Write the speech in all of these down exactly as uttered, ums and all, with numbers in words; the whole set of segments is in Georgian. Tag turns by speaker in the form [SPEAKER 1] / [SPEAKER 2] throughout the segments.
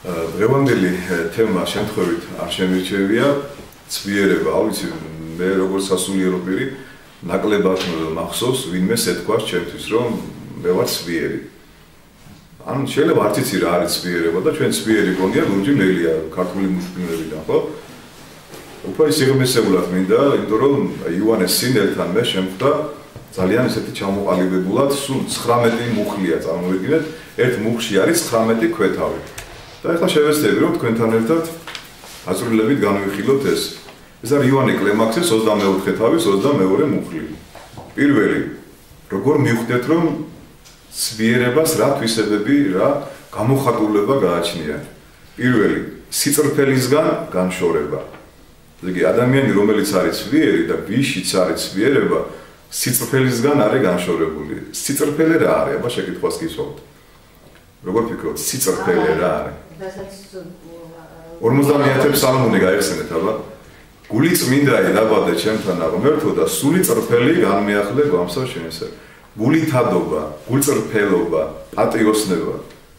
[SPEAKER 1] დღევანდელი თემა შემთხვევით არ შემირჩევია ცვიერება, ავიცი მე როგორც სასულიერო პირი ნაკლებად მახსოვს ვინმეს ეთქვას ჩემთვის რომ მე ვარ ცვიერი. ანუ შეიძლება არც იცი რა არის ცვიერება და ჩვენ ცვიერი გონია გურჯი მელია ქართული მუსლიმებიდან, ხო? უფრო ისიღმისეულად მინდა, იმიტომ რომ იოანეს სინელთან მე შემხვდა ძალიან ისეთი ჩამოყალიბებულად, სულ ცხრამეტი მუხლია წარმოვიდგინეთ, ერთ მუხლში არის ცხრამეტი ქვეთავი. და ახლა შევეცდები რომ თქვენთან ერთად აზრულებით განვიხილოთ ეს. ეს არის იოანე კლემაქსის ოცდამეოთხე თავის ოცდამეორე მუხლი. პირველი, როგორ მივხვდეთ რომ ცვიერებას რა თვისებები, რა გამოხატულება გააჩნია. პირველი, სიწრფელისგან განშორება. იგი ადამიანი რომელიც არის ცვიერი და ვიშიც არის ცვიერება, სიწრფელისგან არის განშორებული. სიწრფელე რა არის? აბა შეკითხვას გისვამთ. როგორ ფიქრობთ, სიწრფელე რა არის? ორმოცდამეათე ფსალმუნი გაიხსენეთ, აბა. გული წმინდაი დაბადე ჩემთან აღმერთო და სული წრფელი განმეახლე გვამსა შენსა. გული თადობა, გულწრფელობა, პატიოსნება.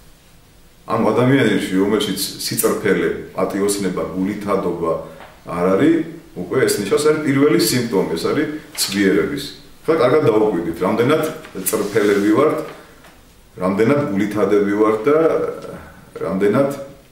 [SPEAKER 1] ამ ადამიანებში რომელშიც სიწრფელე, პატიოსნება, გული თადობა არ არის, უკვე ეს ნიშნავს არის პირველი სიმპტომი, ეს არის ცვიერების. ხა კარგად დავუკვირდით, რამდენად წრფელები ვართ, რამდენად გულითადები ვართ და რამდენად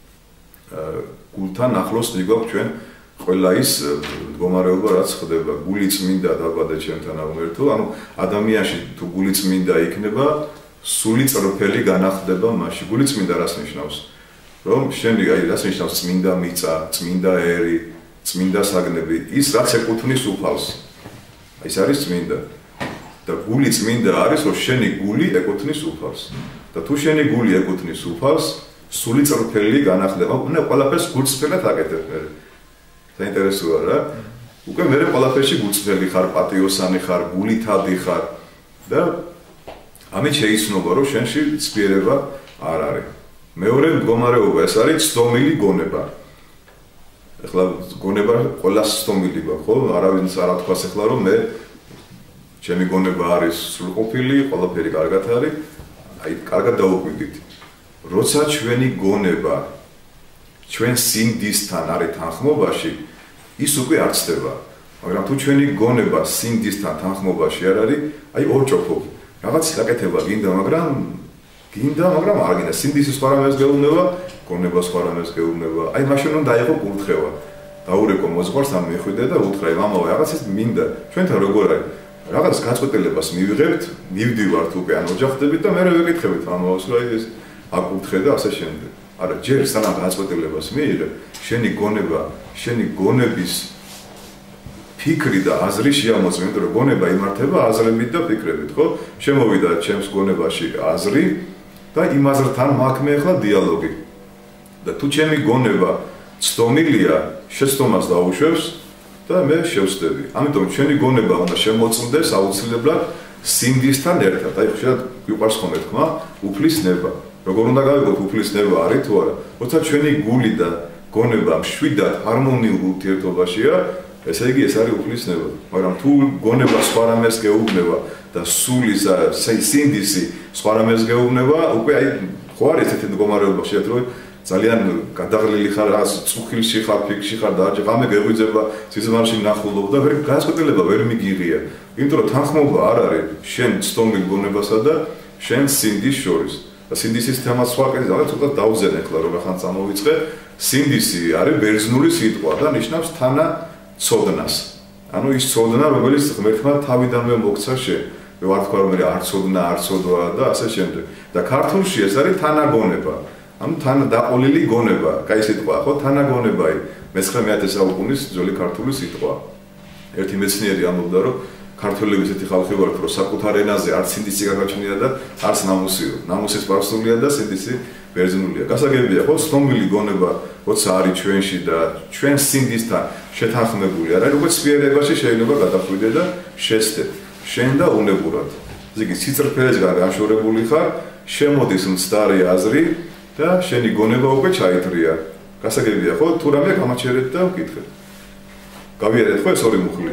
[SPEAKER 1] გულთან ახლოს მიგვაქვს ჩვენ ყველა ის მდგომარეობა რაც ხდება. გული წმინდა დაბადე ჩემთან აღმერთო, ანუ ადამიანში თუ გული წმინდა იქნება, სული წრფელი განახდება მასში. გული წმინდა რას ნიშნავს? რომ შენი აი რას ნიშნავს წმინდა მიწა, წმინდა ერი, წმინდა საგნები, ის რაც ეკუთვნის უფალს. ის არის წმინდა. და გული წმინდა არის, რომ შენი გული ეკუთვნის უფალს. და თუ შენი გული ეკუთვნის უფალს, სული წრფელი განახდება. უნდა ყველაფერს გულწრფელად აკეთებ. საინტერესოა რა. უკვე მე ყველაფერში გულწრფელი ხარ, პატიოსანი ხარ, გულითადი ხარ და ამით შეიცნობა, რომ შენში ცვიერება არ არის. მეორე მდგომარეობა ეს არის ცდომილი გონება. ეხლა გონება ყველას ცდომილი გვაქვს, ხო? არავინს არ ათქვას ეხლა რომ მე ჩემი გონება არის სრულყოფილი, ყველაფერი კარგად არის. აი, კარგად დავუკვირდით. როცა ჩვენი გონება ჩვენ სინდისთან არის თანხმობაში, ის უკვე არ ცდება. მაგრამ თუ ჩვენი გონება სინდისთან თანხმობაში არ არის, აი ორჭოფობ. რაღაც გაკეთება გინდა, მაგრამ გინდა, მაგრამ არ გინდა. სინდისი სხვა რამეს გეუბნება, გონება სხვა რამეს გეუბნება. აი მაშინ უნდა დაიღო კურთხევა. დაურეკო მოძღვარს ამ მიხვიდე და უთხრა, მამაო, რაღაც ის მინდა. ჩვენთან როგორ არის? რაღაც გაწყვეტილებას მივიღებთ, მივდივართ უკვე ან ოჯახდებით და მე რა ვეკითხებით მამაოს, რა ის აკურთხე და ასე შემდეგ. არა, ჯერ სანამ გაწყვეტილებას მიიღებ, შენი გონება, შენი გონების ფიქრი და აზრი შეამოწმე, იმიტომ რომ გონება იმართება აზრებით და ფიქრებით, ხო? შემოვიდა ჩემს გონებაში აზრი და იმ აზრთან მაქვს მე ახლა დიალოგი. და თუ ჩემი გონება ცდომილია, შეცდომას დაუშვებს და მე შევსდები. ამიტომ ჩვენი გონება უნდა შემოწმდეს აუცილებლად სინდისთან ერთად. აი, ხშირად გვიყვარს ხოლმე თქმა, უფლის ნება. როგორ უნდა გავიგოთ უფლის ნება არის თუ არა? როცა ჩვენი გული და გონება მშვიდად ჰარმონიულ ურთიერთობაშია, ესე იგი ეს არის უფლის ნება. მაგრამ თუ გონება სხვა რამეს გეუბნება და სულის სინდისი სხვა რამეს გეუბნება, უკვე აი ხო არის ესეთი მდგომარეობა შეათ რომ ძალიან გადაღლილი ხარ, რაღაც წუხილში ხარ, ფიქში ხარ და ღამე გეღვიძება, სიზმარში ნახულობ და ვერ გასაკუთრება ვერ მიგიღია. იმიტომ რომ თანხმობა არ არის შენ ცდომილ გონებასა და შენ სინდის შორის. და სინდისის თემას სხვა კეთდა, ცოტა დავზენ ახლა რომ ახან წამოვიწყე. სინდისი არის ბერძნული სიტყვა და ნიშნავს თანა ცოდნას. ანუ ის ცოდნა, რომელიც ღმერთმა თავიდანვე მოგცა შენ. მე ვარ თქვა რომ მე არ ცოდნა, არ ცოდვა და ასე შემდეგ. და ქართულში ეს არის თანაგონება. ანუ თან დაყოლილი გონება, კაი სიტყვა, ხო? თანაგონებაი. მეცხრამეტე საუკუნის ძველი ქართული სიტყვა. ერთი მეცნიერი ამბობდა, რომ ქართველები ესეთი ხალხი ვართ, რომ საკუთარ ენაზე არც სინდისი გაგაჩნია და არც ნამუსიო. ნამუსი სპარსულია და სინდისი ბერძნულია. გასაგებია, ხო? ცდომილი გონება, როცა არის ჩვენში და ჩვენ სინდისთან შეთანხმებული არ არის, როგორც ცვიერებაში შეიძლება გადახვიდე და შესდე. შენ და უნებურად. ზიგი სიწრფელესგან განშორებული ხარ, შემოდის მცდარი აზრი და შენი გონება უკვე ჩაითრია. გასაგებია, ხო? თუ რამე გამაჩერეთ და ვკითხეთ. გავიარეთ ხო ეს ორი მუხლი?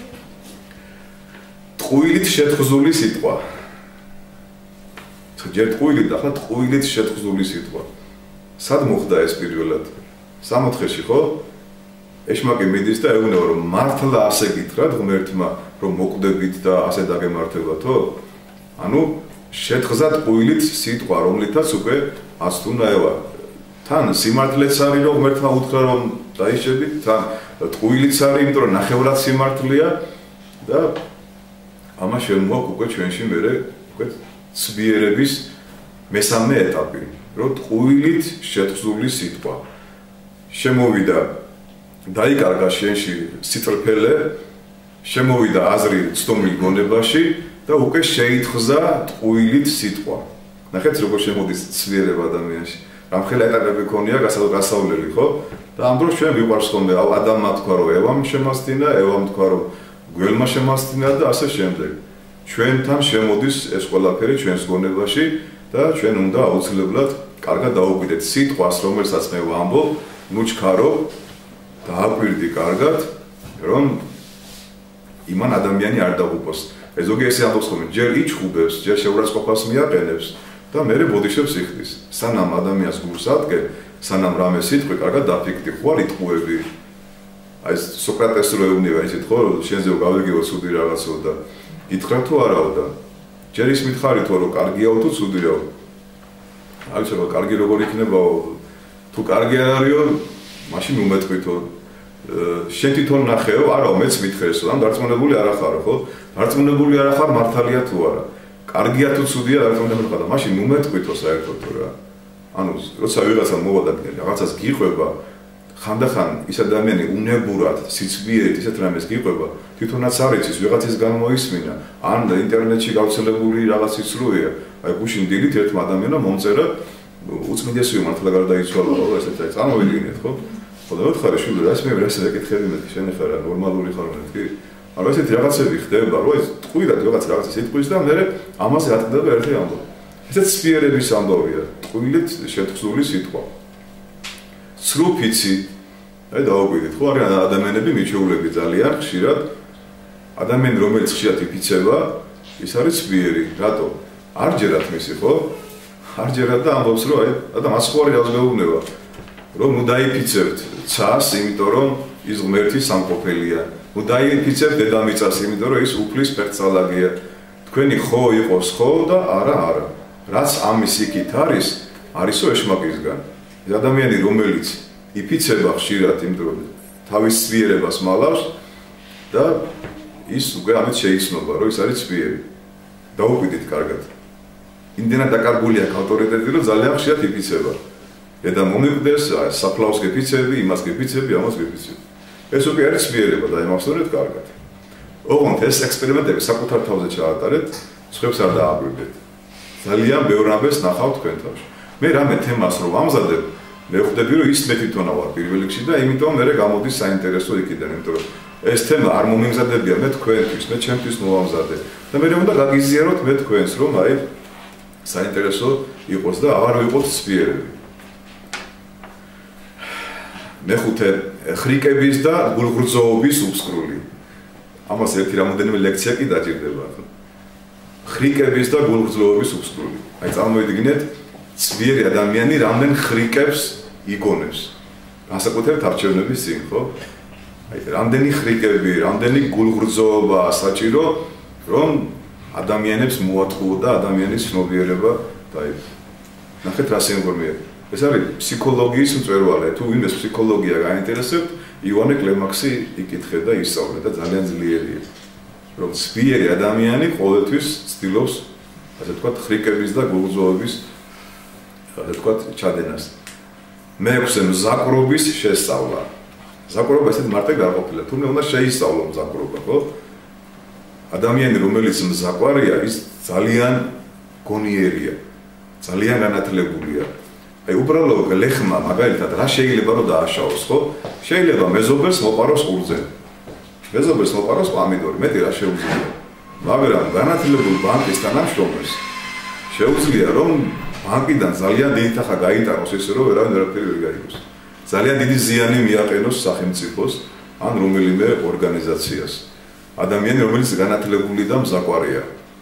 [SPEAKER 1] ტყუილით შეთხზული სიტყვა. ჯერ ტყუილით, ახლა ტყუილით შეთხზული სიტყვა. სად მოხდა ეს პირველად? სამოთხეში ხო? ეშმაკი მიდის და ეუბნება რომ მართლა ასე გითხრათ ღმერთმა რომ მოკვდებით და ასე დაგემართებათო? ანუ შეთხზად ყვილით სიტყვა რომლითაც უკვე აცთუნაევა. თან სიმართლეც არის რომ ღმერთმა უთხრა რომ დაიშებით, თან ყვილიც არის, იმიტომ რომ ნახევრად სიმართლეა და ამას შემოაქვს უკვე ჩვენში მერე უკვე ცბიერების მესამე ეტაპი, რომ ყვილით შეთხზული სიტყვა. შემოვიდა დაიკარგა შენში სიტრფელე, შემოვიდა აზრი ცდომილ გონებაში და უკვე შეითხზა ტყუილით სიტყვა. ნახეთ როგორ შემოდის ცვიერება ადამიანში. რამხელა ეტაპები ქონია გასავლელი, ხო? და ამ დროს ჩვენ ვიყვარს ხოლმე ადამმა თქვა რომ ევამ შემასწინა, ევამ თქვა რომ გველმა შემასწინა და ასე შემდეგ. ჩვენთან შემოდის ეს ყველაფერი ჩვენს გონებაში და ჩვენ უნდა აუცილებლად კარგად დაუკვირდეთ სიტყვას, რომელსაც მე ვამბობ, ნუჩქარო დააკვირდი კარგად, რომ იმან ადამიანი არ დაღუპოს. ეს ზოგი ესე ამბობს ხოლმე, ჯერ იჩხუბებს, ჯერ შეურაცხყოფას მიაყენებს და მერე ბოდიშებს იხდის. სანამ ადამიანს გულს ადგენ, სანამ რამე სიტყვი კარგად დაფიქრდი, ხო არ იტყუები. აი ეს სოკრატეს რო ეუბნება ისეთ ხო, შენზე გავიგეო ცუდი რაღაცო და გითხრა თუ არაო და ჯერ ის მითხარი თუ რომ კარგიაო თუ ცუდიაო. აი შეიძლება კარგი როგორ იქნებაო, თუ კარგი არ არისო, მაშინ უმეტყვითო შენ თვითონ ნახეო, არა მეც მითხრესო, ამ დარწმუნებული არ ახარო, ხო? დარწმუნებული არ ახარ მართალია თუ არა. კარგია თუ ცუდია დარწმუნებული ხარ და მაშინ უმეტყვითო საერთოდ რა. ანუ როცა ვიღაცა მოვა და რაღაცას გიყვება, ხანდახან ის ადამიანი უნებურად, სიცბიერით ისეთ რამეს გიყვება, თვითონაც არ იცის ვიღაცის გამოისმინა, ან ინტერნეტში გავრცელებული რაღაც იცრუია. აი გუშინ დილით ერთმა ადამიანმა მომწერა უწმინდესიო მართლა გარდაიცვალა, ხო, ესეც აი წარმოვიდგინეთ, ხო? ხო და ვთხარი შვილო, რა ის მე რა შეგეკითხები მეთქი, შენ ხარ რა ნორმალური ხარ მეთქი? ანუ ესეთი რაღაცები ხდება, რომ ეს ტყუილად რაღაც რაღაცა სიტყვის და მე ამაზე ატყდება ერთი ამბავი. ესეც სპიერების ამბავია, ტყუილით შეთხზული სიტყვა. სრუფიცი, აი დაუკვირდით, ხო არის ადამიანები მიჩეულები ძალიან ხშირად, ადამიანი რომელიც ხშირად იფიცება, ის არის სპიერი, რატო? არ ჯერათ მისი, ხო? არ ჯერათ და ამბობს, რომ აი ადამ ასხვარი აღზეუბნება, რომ ნუ დაიფიცებთ ცას, იმიტომ რომ ის ღმერთი სამყოფელია. ნუ დაიფიცებთ დედამიწას, იმიტომ რომ ის უფლის ფერწალაგია. თქვენი ხო იყოს ხო და არა არა. რაც ამის იქით არის, არისო ეშმაკისგან. ეს ადამიანი რომელიც იფიცება ხშირად, იმიტომ რომ თავის სპიერებას მალავს და ის უკვე ამით შეიცნობა, რომ ის არის სპიერი. დაუკვირდით კარგად. იმდენად დაკარგული აქვს ავტორიტეტი, რომ ძალიან ხშირად იფიცება. და მომიკვდეს, საფლავს გეფიცები, იმას გეფიცები, ამას გეფიცები. ეს უკვე არის სპიერება და იმავსწორეთ კარგად. ოღონდ ეს ექსპერიმენტები საკუთარ თავზე ჩაატარეთ, სხვებს არ დააკვირდეთ. ძალიან ბევრ რამეს ნახავთ თქვენ თავში. მე რამე თემას რომ ამზადებ, მე ხვდები რომ ის მე თვითონა ვარ პირველ რიგში და იმიტომ მე გამოდის საინტერესო იქიდან, იმიტომ რომ ეს თემა არ მომიმზადებია მე თქვენთვის, მე ჩემთვის მოვამზადე. და მე უნდა გაგიზიაროთ მე თქვენს, რომ აი საინტერესო იყოს და აღარ ვიყოთ სპიერები. მეხუთე ხრიკების და გულღრწოობის უფსკრული. ამას ერთი რამოდენიმე ლექცია კი დაჭირდება. ხრიკების და გულღრწოობის უფსკრული. აი წარმოვიდგინეთ, ცვიერი ადამიანი რამდენ ხრიკებს იგონებს. განსაკუთრებით არჩევნების წინ, ხო? აი რამდენი ხრიკები, რამდენი გულღრწოობა საჭირო, რომ ადამიანებს მოატყუო და ადამიანის ცნობიერება დაიფო. ნახეთ რა სიმბოლოა. ეს არის ფსიქოლოგიის მწვერვალე. თუ ვინმეს ფსიქოლოგია გაინტერესებთ, ივანე კლემაქსი იკითხე და ისწავლე და ძალიან ძლიერია. რომ სპიერი ადამიანი ყოველთვის ცდილობს, ასე ვთქვათ, ხრიკების და გულგრწოების, ასე ვთქვათ, ჩადენას. მეექვსე მზაკრობის შესწავლა. მზაკრობა ესეთ მარტივ გაყოფილა. თუმცა უნდა შეისწავლო მზაკრობა, ხო? ადამიანი, რომელიც მზაკვარია, ის ძალიან გონიერია, ძალიან განათლებულია. აი უბრალოდ ლეხმა მაგალითად რა შეიძლება რომ დააშაოს, ხო? შეიძლება მეზობელს მოყაროს ყურძენი. მეზობელს მოყაროს პომიდორი, მეტი რა შეუძლია. მაგრამ განათლებულ ბანკის თანამშრომელს შეუძლია რომ ბანკიდან ძალიან დიდი თანხა გაიტანოს ისე რომ ვერავინ ვერაფერი ვერ გაიგოს. ძალიან დიდი ზიანი მიაყენოს სახელმწიფოს ან რომელიმე ორგანიზაციას. ადამიანი რომელიც განათლებული და მზაკვარია.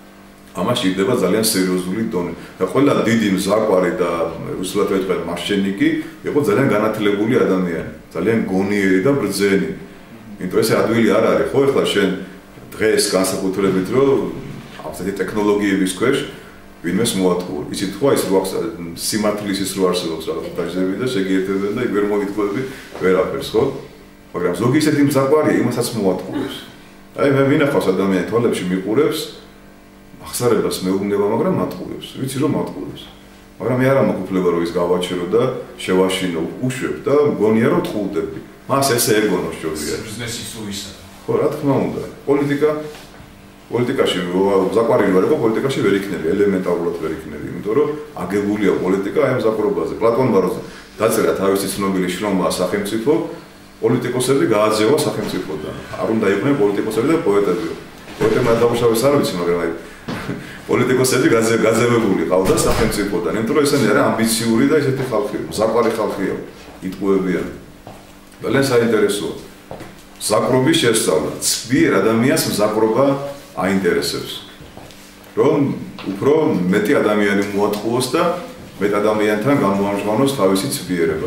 [SPEAKER 1] ამას ჭირდება ძალიან სერიოზული დონე. და ყველა დიდი მზაკვარი და რუსულად ვეთქვათ მაშენიკი იყო ძალიან განათლებული ადამიანი, ძალიან გონიერი და ბრძენი. იმიტომ ესე ადვილი არ არის, ხო, ეხლა შენ დღეს განსაკუთრებით რომ ასეთი ტექნოლოგიების ქვეშ ვინმეს მოატყუო. იცით ხო ის რო აქვს სიმართლის ის რო არსებობს რაღაც დაჟები და შეგიერთებენ და იქ ვერ მოიტყუები ვერაფერს, ხო? მაგრამ ზოგი ისეთი მზაკვარია, იმასაც მოატყუებს. აი მე ვინახავს ადამიანი თვალებში მიყურებს ახსარებას მეუბნება, მაგრამ მატყუებს. ვიცი რომ მატყუებს. მაგრამ მე არ ამოկუფლება რომ ის გავაჩერო და შევაშინო, უშვებ და მგონია რომ ტყუდები. მას ესე ეგონო შევია.
[SPEAKER 2] ბიზნესი სუისა.
[SPEAKER 1] ხო, რა თქმა უნდა. პოლიტიკა პოლიტიკაში ზაკვარი ვარ, ხო, პოლიტიკაში ვერ იქნები, ელემენტარულად ვერ იქნები, იმიტომ რომ აგებულია პოლიტიკა აი ამ ზაკვარობაზე. პლატონმა რო დაწერა თავისი ცნობილი შრომა სახელმწიფო, პოლიტიკოსები გააძევა სახელმწიფოდან. არ უნდა იყვნენ პოლიტიკოსები და პოეტები. პოეტებმა დაუშავეს არ ვიცი, მაგრამ აი პოლიტიკოსები გაძევებული ყავდა სახელმწიფოდან, იმიტომ რომ ესენი არა ამბიციური და ესეთი ხალხი, ზაკვარი ხალხია, იტყუებიან. ძალიან საინტერესოა. ზაკვრობის შესწავლა, ცბიერ ადამიანს ზაკვრობა აინტერესებს. რომ უფრო მეტი ადამიანი მოატყუოს და მეტ ადამიანთან გამოამჟღავნოს თავისი ცბიერება.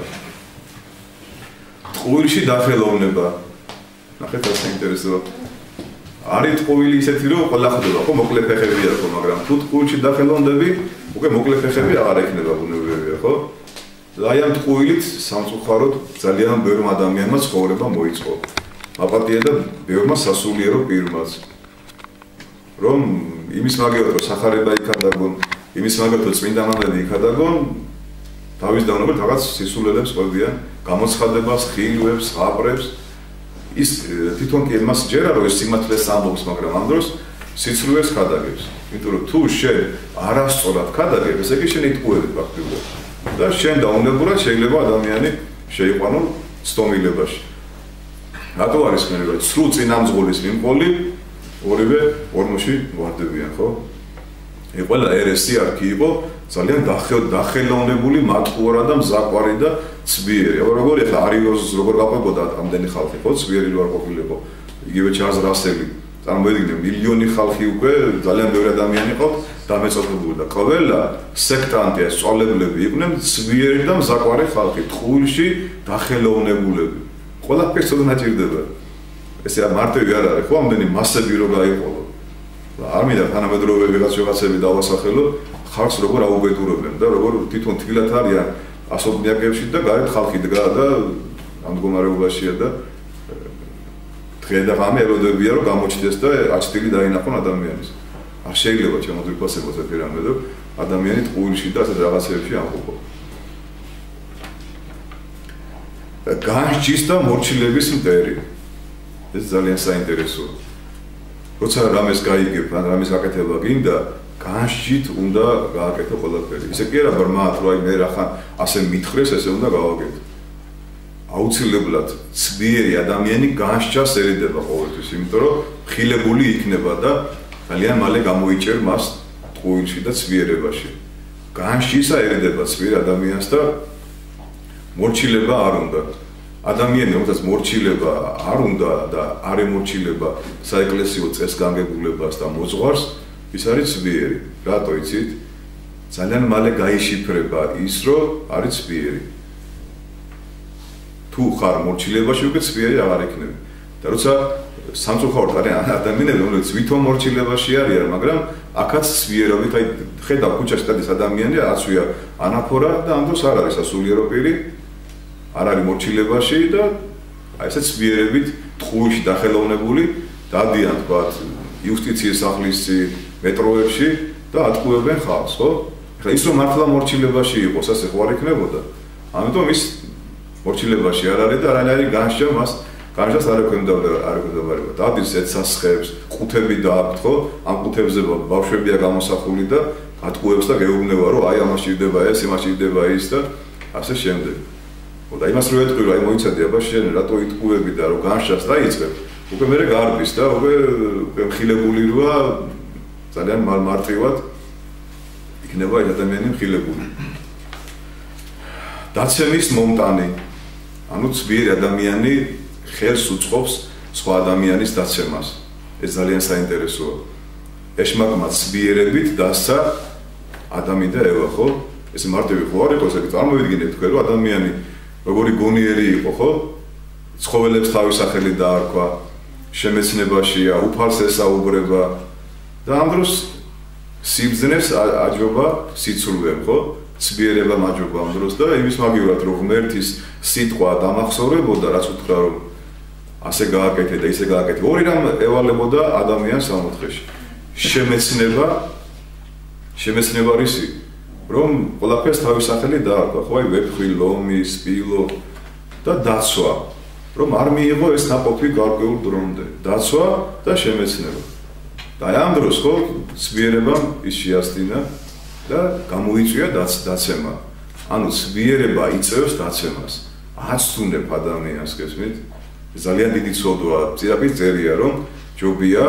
[SPEAKER 1] ტყუილში დახელოვნება. ნახეთ რა საინტერესოა. არის ტყუილი ისეთი რომ ყველა ხდება, ხო, მოკლე ფეხებია ხო, მაგრამ თუ ტყუილში დახელოვნდები, უკვე მოკლე ფეხები აღარ ექნება ბუნებრივია, ხო? აი ამ ტყუილით სამწუხაროდ ძალიან ბევრ ადამიანმა ცხოვრება მოიწყო. აპატია და ბევრმა სასულიერო პირმაც. რომ იმის მაგალითად რომ სახარება იქადაგონ, იმის მაგალითად რომ წმინდა მამები იქადაგონ, თავის დაუნებად რაღაც სისულელებს ყვებიან, გამოცხადებას, ხილვებს, აპრებს. ის თვითონ კი მას ჯერა რომ ეს სიმართლეს ამბობს, მაგრამ ამ დროს სიცრუეს ხადაგებს. იმიტომ რომ თუ შენ არასწორად ხადაგებ, ესე იგი შენ იტყუები პრაქტიკულად. და შენ დაუნებურად შეიძლება ადამიანი შეიყვანო ცდომილებაში. რატო არის მერე რომ სრულ წინამძღოლის მიმყოლი ორივე ორმოში ვარდებიან, ხო? ეს ყველა ერესი არქი იყო ძალიან დახელოვნებული მატყუარა და მზაკვარი და ცბიერი. როგორ ახლა არიოზს როგორ გაყვებოდა ამდენი ხალხი, ხო? ცბიერი რო არ ყოფილიყო. იგივე ჩარლზ რასელი. წარმოიდგინე მილიონი ხალხი უკვე ძალიან ბევრი ადამიანი იყო დამეწოთებული და ყველა სექტანტია, სწავლებლები იყვნენ ცბიერი და მზაკვარი ხალხი, ტყუილში დახელოვნებულები. ყველაფერს ცოტა ნაჭირდება. ესე მარტივი არ არის, ხო, ამდენი მასები რო გაიყოლო. არ მინდა თანამედროვე ვიღაც ვიღაცები დავასახელო, ხალხს როგორ აუბედურებენ და როგორ თვითონ თბილად არიან ასობნიაკებში და გარეთ ხალხი დგა და ამ მდგომარეობაშია და დღე და ღამე ელოდებია რომ გამოჩნდეს და აჩტილი დაინახონ ადამიანის. არ შეიძლება შემოგვიფასებოს ეს რამე და ადამიანი ტყუილში და ასეთ რაღაცებში ამყოფო. განსჯის და მორჩილების მტერი. ეს ძალიან საინტერესოა. როცა რამეს გაიგებ, ან რამეს გაკეთება გინდა, განსჯით უნდა გააკეთო ყველაფერი. ისე კი არა ბრმად, რომ აი მე რახან ასე მითხრეს, ესე უნდა გავაკეთო. აუცილებლად ცბიერი ადამიანი განსჯას ერიდება ყოველთვის, იმიტომ რომ ხილებული იქნება და ძალიან მალე გამოიჭერ მას ტყუილში და ცბიერებაში. განსჯისა ერიდება ცბიერ ადამიანს და მორჩილება არ უნდა. ადამიანი, რომელსაც მორჩილება არ უნდა და არ ემორჩილება საეკლესიო წესგანგებულებას და მოძღვარს, ის არის ცბიერი. რატო იცით? ძალიან მალე გაიშიფრება ის, რომ არის ცბიერი. თუ ხარ მორჩილებაში, უკვე ცბიერი აღარ იქნები. და როცა სამწუხაროდ არიან ადამიანები, რომლებიც ვითომ მორჩილებაში არიან, მაგრამ აქაც ცბიერობით, აი ხედავ ქუჩაში დადის ადამიანი, აცვია ანაფორა და ამ დროს არ არის სასულიერო პირი. არ არის მორჩილებაში და აი ესე ცბიერებით ტყუილში დახელოვნებული დადიან თქვათ იუსტიციის სახლის მეტროებში და ატყუებენ ხალხს, ხო? ეხლა ის რომ მართლა მორჩილებაში იყოს, ასე ხო არ იქნებოდა. ამიტომ ის მორჩილებაში არ არის და არანაირი განსჯა მას განსჯას არ ექვემდებარა, არ ექვემდებარება. დადის ეცასხებს, ყუთები დააქვთ, ხო? ამ ყუთებზე ბავშვებია გამოსახული და ატყუებს და გეუბნება, რომ აი ამას ჭირდება ეს, იმას ჭირდება ის და ასე შემდეგ. და იმას რო ეტყვი, რომ აი მოიცადე აბა შენ რატო იტყუები და რომ განსჯას დაიწყებ, უკვე მერე გარბის და უკვე მხილებული როა ძალიან მარტივად იქნება ეს ადამიანი მხილებული. დაცემის მომტანი. ანუ ცბიერი ადამიანი ხელს უწყობს სხვა ადამიანის დაცემას. ეს ძალიან საინტერესოა. ეშმაკმა ცბიერებით დასცა ადამი და ევა, ხო? ეს მარტივი ხო არ იყო, ესე წარმოვიდგინეთ თქვენ, რომ ადამიანი როგორი გონიერი იყო, ხო? ცხოველებს თავის სახელი დაარქვა, შემეცნებაშია, უფალს ესაუბრება და ამ დროს სიბრძნეს აჯობა სიცრუე, ხო? ცბიერება მაჯობა ამ დროს და იმის მაგივრად რომ ღმერთის სიტყვა დამახსოვრებოდა, რაც უთხრა რომ ასე გააკეთე და ისე გააკეთე. ორი რამ ევალებოდა ადამიანს ამ ოთხეში. შემეცნება, შემეცნება რისი, რომ ყველაფერს თავის სახელი დაარქვა, ხო, აი ვეფხვი, ლომი, სპილო და დაცვა, რომ არ მიიღო ეს ნაყოფი გარკვეულ დრომდე. დაცვა და შემეცნება. და ამ დროს ხო ცბიერებამ ის შეასწინა და გამოიწვია დაცემა. ანუ ცბიერება იწევს დაცემას. აცნებ ადამიანს, გესმით? ძალიან დიდი ცოდვაა, ძირაფის წერია, რომ ჯობია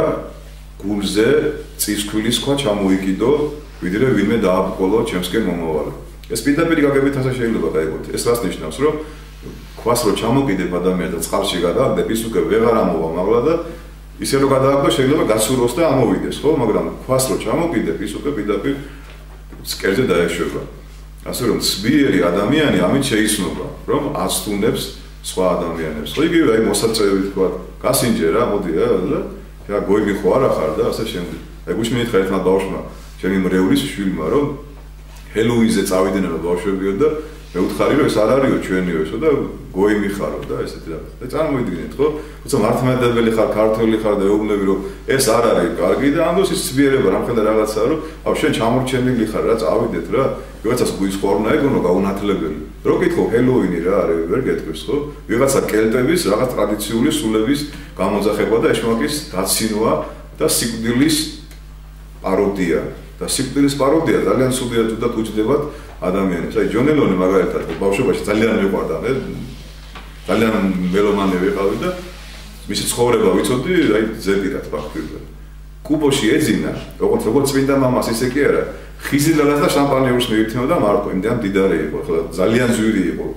[SPEAKER 1] გულზე წისქვილის ქვა ჩამოიკიდო, ვიდრე ვინმე დააბკოლო ჩემსკენ მომავალ. ეს პირდაპირ გაგებით ასე შეიძლება გაიგოთ. ეს რას ნიშნავს, რომ ქვას რო ჩამოკიდებ ადამიანს და წყალში გადააგდებ, ის უკვე ვეღარ ამოვა მაღლა და ისე რომ გადააგდო შეიძლება გასუროს და ამოვიდეს, ხო? მაგრამ ქვას რო ჩამოკიდებ, ის უკვე პირდაპირ სკერზე დაეშვება. ასე რომ ცბიერი ადამიანი ამით შეიცნობა, რომ აცნობს სხვა ადამიანებს. ხო იგივე აი მოსაწევი თქვა, გასინჯერა, მოდი რა და რა გოიგი ხო არა ხარ და ასე შემდეგ. აი გუშინით ხარ ერთმა ბავშვმა, ჩემი მრევლის შვილმა, რომ ჰელოუინზე წავიდნენ ბავშვებიო და მე ვუთხარი რომ ეს არ არისო ჩვენიო ესო და გოიმი ხარო და ესეთი რა. და წარმოიდგინეთ, ხო? თუმცა მართლმადიდებელი ხარ, ქართველი ხარ და ეუბნები რომ ეს არ არის კარგი და ამ დროს ის ცბიერება რამხელა რაღაცაა რომ აუ შენ ჩამორჩენილი ხარ რა, წავიდეთ რა. ვიღაცა გულის ხوارნა ეგონო გაუნათლებელი. რო კითხო ჰელოუინი რა არის, ვერ გეტყვის, ხო? ვიღაცა კელტების რაღაც ტრადიციული სულების გამოძახება და ეშმაკის დაცინვა და სიკვდილის პაროდია. და სიკვდილის პაროდია ძალიან სულიად და უჯდებათ ადამიანებს. აი ჯონ ლენონი მაგალითად ბავშვობაში ძალიან მეყვარდა, მე ძალიან მელომანი ვიყავი და მისი ცხოვრება ვიცოდი, აი ზედირად ფაქტობრივად. კუბოში ეძინა, როგორც როგორც წმინდა მამას ისე კი არა, ხიზილალას და შამპანიურს მიირთმევდა მარტო, იმდან დიდარი იყო, ხო ძალიან ძვირი იყო.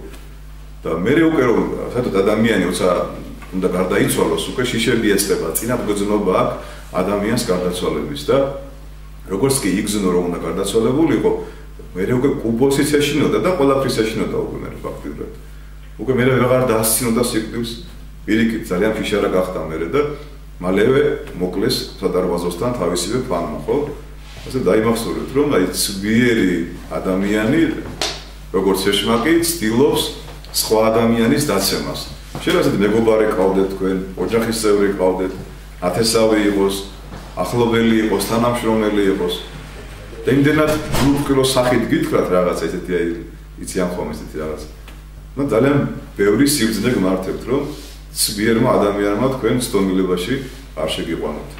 [SPEAKER 1] და მე უკვე რომ საერთოდ ადამიანი როცა უნდა გარდაიცვალოს, უკვე შიშები ეწება, წინაბგრძნობა აქვს ადამიანს გარდაცვალების და როგორც კი იგზნო რომ უნდა გარდაცვალებულიყო, მე უკვე კუბოსიც ეშინოდა და ყველაფრის ეშინოდა უკვე მე ფაქტობრივად. უკვე მე ვეღარ დაასცინოდა სიკვდილს, პირიქით ძალიან ფიშარა გახდა მე და მალევე მოკლეს სადარბაზოსთან თავისივე ფანმა, ხო? ასე დაიმახსოვრეთ, რომ აი ცბიერი ადამიანი, როგორც ეშმაკი, ცდილობს სხვა ადამიანის დაცემას. შეიძლება მეგობარი ყავდეთ თქვენ, ოჯახის წევრი ყავდეთ, ათესავი იყოს, ახლობელი იყოს, თანამშრომელი იყოს. და იმდენად უყვილო სახით გითხრათ რაღაცა ესეთი აი იცი ამ ხომ ესეთი რაღაც. ნუ ძალიან ბევრი სიბრძნე გმართებთ, რომ ცბიერმა ადამიანმა თქვენ ცდომილებაში არ შეგიყვანოთ.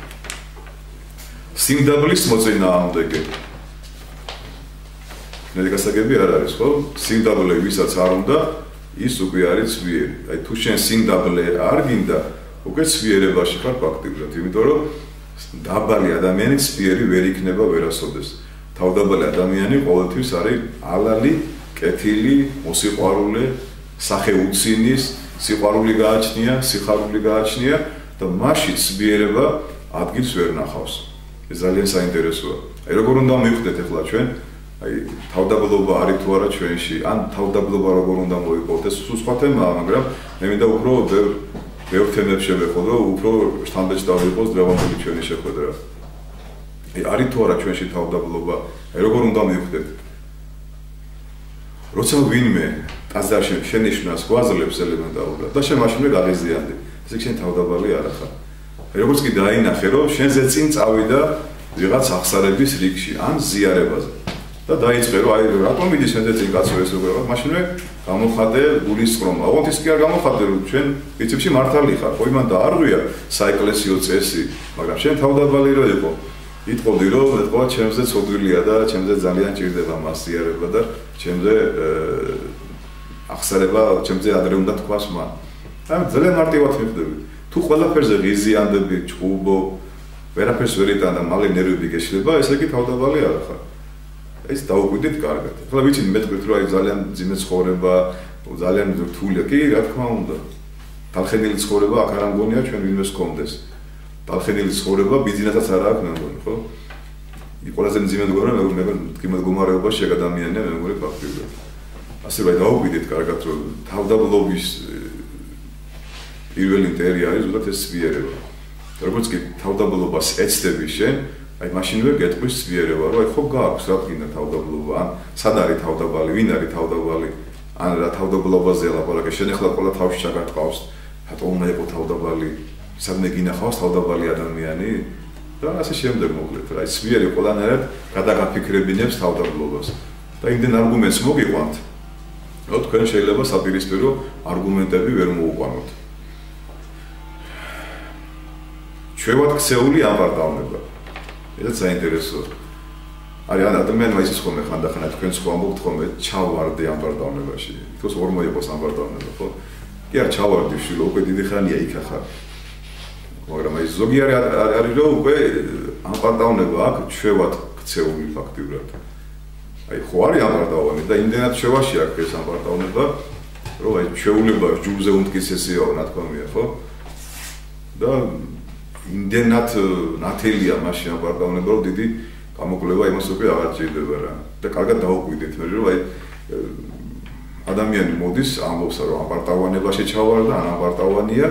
[SPEAKER 1] სიმდაბლის მოწინააღმდეგე. ნელი გასაგები არ არის, ხო? სიმდაბლე ვისაც არ უნდა, ის უკვე არის ცბიერი. აი თუ შენ სიმდაბლე არ გინდა, უკვე ცბიერებაში ხარ ფაქტობრივად, იმიტომ რომ დაბალი ადამიანი ცბიერი ვერ იქნება ვერასოდეს. თავდაბალი ადამიანი ყოველთვის არის ალალი, კეთილი, მოსიყვარულე, სახე უცინის, სიყვარული გააჩნია, სიხარული გააჩნია და მასში ცბიერება ადგილს ვერ ნახავს. ეს ძალიან საინტერესოა. აი როგორ უნდა მივხვდეთ ახლა ჩვენ, აი თავდაბლობა არის თუ არა ჩვენში, ან თავდაბლობა როგორ უნდა მოიყოთ, ეს სხვა თემაა, მაგრამ მე მინდა უფრო ბევრ თემებს შევეხო და უფრო შთამბეჭდავი იყოს დღევანდელი ჩვენი შეხვედრა. აი არის თუ არა ჩვენში თავდაბლობა, აი როგორ უნდა მივხვდეთ. როცა ვინმე ტაძარში შენიშვნას გვაძლევს ელემენტარულად და შენ მაშინვე გაღიზიანდი. ესე იგი შენ თავდაბალი არ ხარ. აი როგორც კი დაინახე, რომ შენზე წინ წავიდა ვიღაც ახსარების რიგში ან ზიარებაზე. და დაიწყე რომ აი რატომ მიდის შენზე წინ კაცო ეს როგორ მაშინვე გამოხადე გულის წრომა. ოღონდ ის კი არ გამოხადე რომ ჩვენ პრინციპში მართალი ხარ. ხო იმან და არ ვია საეკლესიო წესი, მაგრამ შენ თავდაბალი რო იყო. იტყოდი რომ ეთქვა ჩემზე ცოდვილია და ჩემზე ძალიან ჭირდება მას ზიარება და ჩემზე ახსარება, ჩემზე ადრე უნდა თქვას მან. აი ძალიან მარტივად მივხვდები. თუ ყველაფერზე ღიზიანდები, ჭუბო, ვერაფერს ვერ იტან და მალე ნერვები გეშლება, ესე იგი თავდაბალი არ ხარ. ეს დაუკვირდით კარგად. ახლა ვიცი მეტყვით რომ აი ძალიან ძიმე ცხოვრება, ძალიან რთულია. კი, რა თქმა უნდა. talხენილი ცხოვრება აქ არ ამგონია ჩვენ ვინმეს გქონდეს. talხენილი ცხოვრება ბიზნესსაც არ აქვს მე მგონი, ხო? ყველაზე მძიმე მდგომარეობა მე მდგომარეობაში მდგომარეობაში შეგადამიანია მეგობრე ფაქტიურად. ასე რომ დაუკვირდით კარგად რომ თავდაბლობის პირველი ინტერი არის ზუსტად ეს სვიერება. როგორც კი თავდაბლობას ეცდები შენ, აი მაშინვე გეტყვის სვიერება, რომ აი ხო გააქვს რა გინდა თავდაბლობა, ან სად არის თავდაბალი, ვინ არის თავდაბალი, ან რა თავდაბლობაზე ლაპარაკი, შენ ახლა ყველა თავში ჩაგარტყავს, რატო უნდა იყო თავდაბალი, სადმე გინახავს თავდაბალი ადამიანი და ასე შემდეგ მოკლედ, რა ის სვიერი ყველანაირად გადაგაფიქრებინებს თავდაბლობას. და იმდენ არგუმენტს მოგიყვანთ, რომ თქვენ შეიძლება საპირისპირო არგუმენტები ვერ მოუყვანოთ. ჩვევად ქცეული ამბარდავნება. ეს საინტერესოა. არის ადამიანმა ისიც ხომ ხანდახან თქვენ სხვა მოგთ ხომ ჩავარდი ამბარდავნებაში. თქოს ორ მოიყოს ამბარდავნება, ხო? კი არ ჩავარდი შვილო, უკვე დიდი ხანია იქ ახლა. მაგრამ აი ზოგი არის რომ უკვე ამბარდავნება აქ ჩვევად ქცეული ფაქტიურად. აი ხო არის ამბარდავანი და იმდენად შევაში აქვს ეს ამბარდავნება, რომ აი ჩვეულება ჯულზე უმტკიცესიაო, რა თქმა უნდა, ხო? და იმდენად ნათელია მაშინ ამბარდავნება, რომ დიდი გამოკვლევა იმას უკვე აღარ ჭირდება რა. და კარგად დაუკვირდით მე რომ აი ადამიანი მოდის ამბობს რომ ამბარდავანებაში ჩავარ და ან ამბარდავანია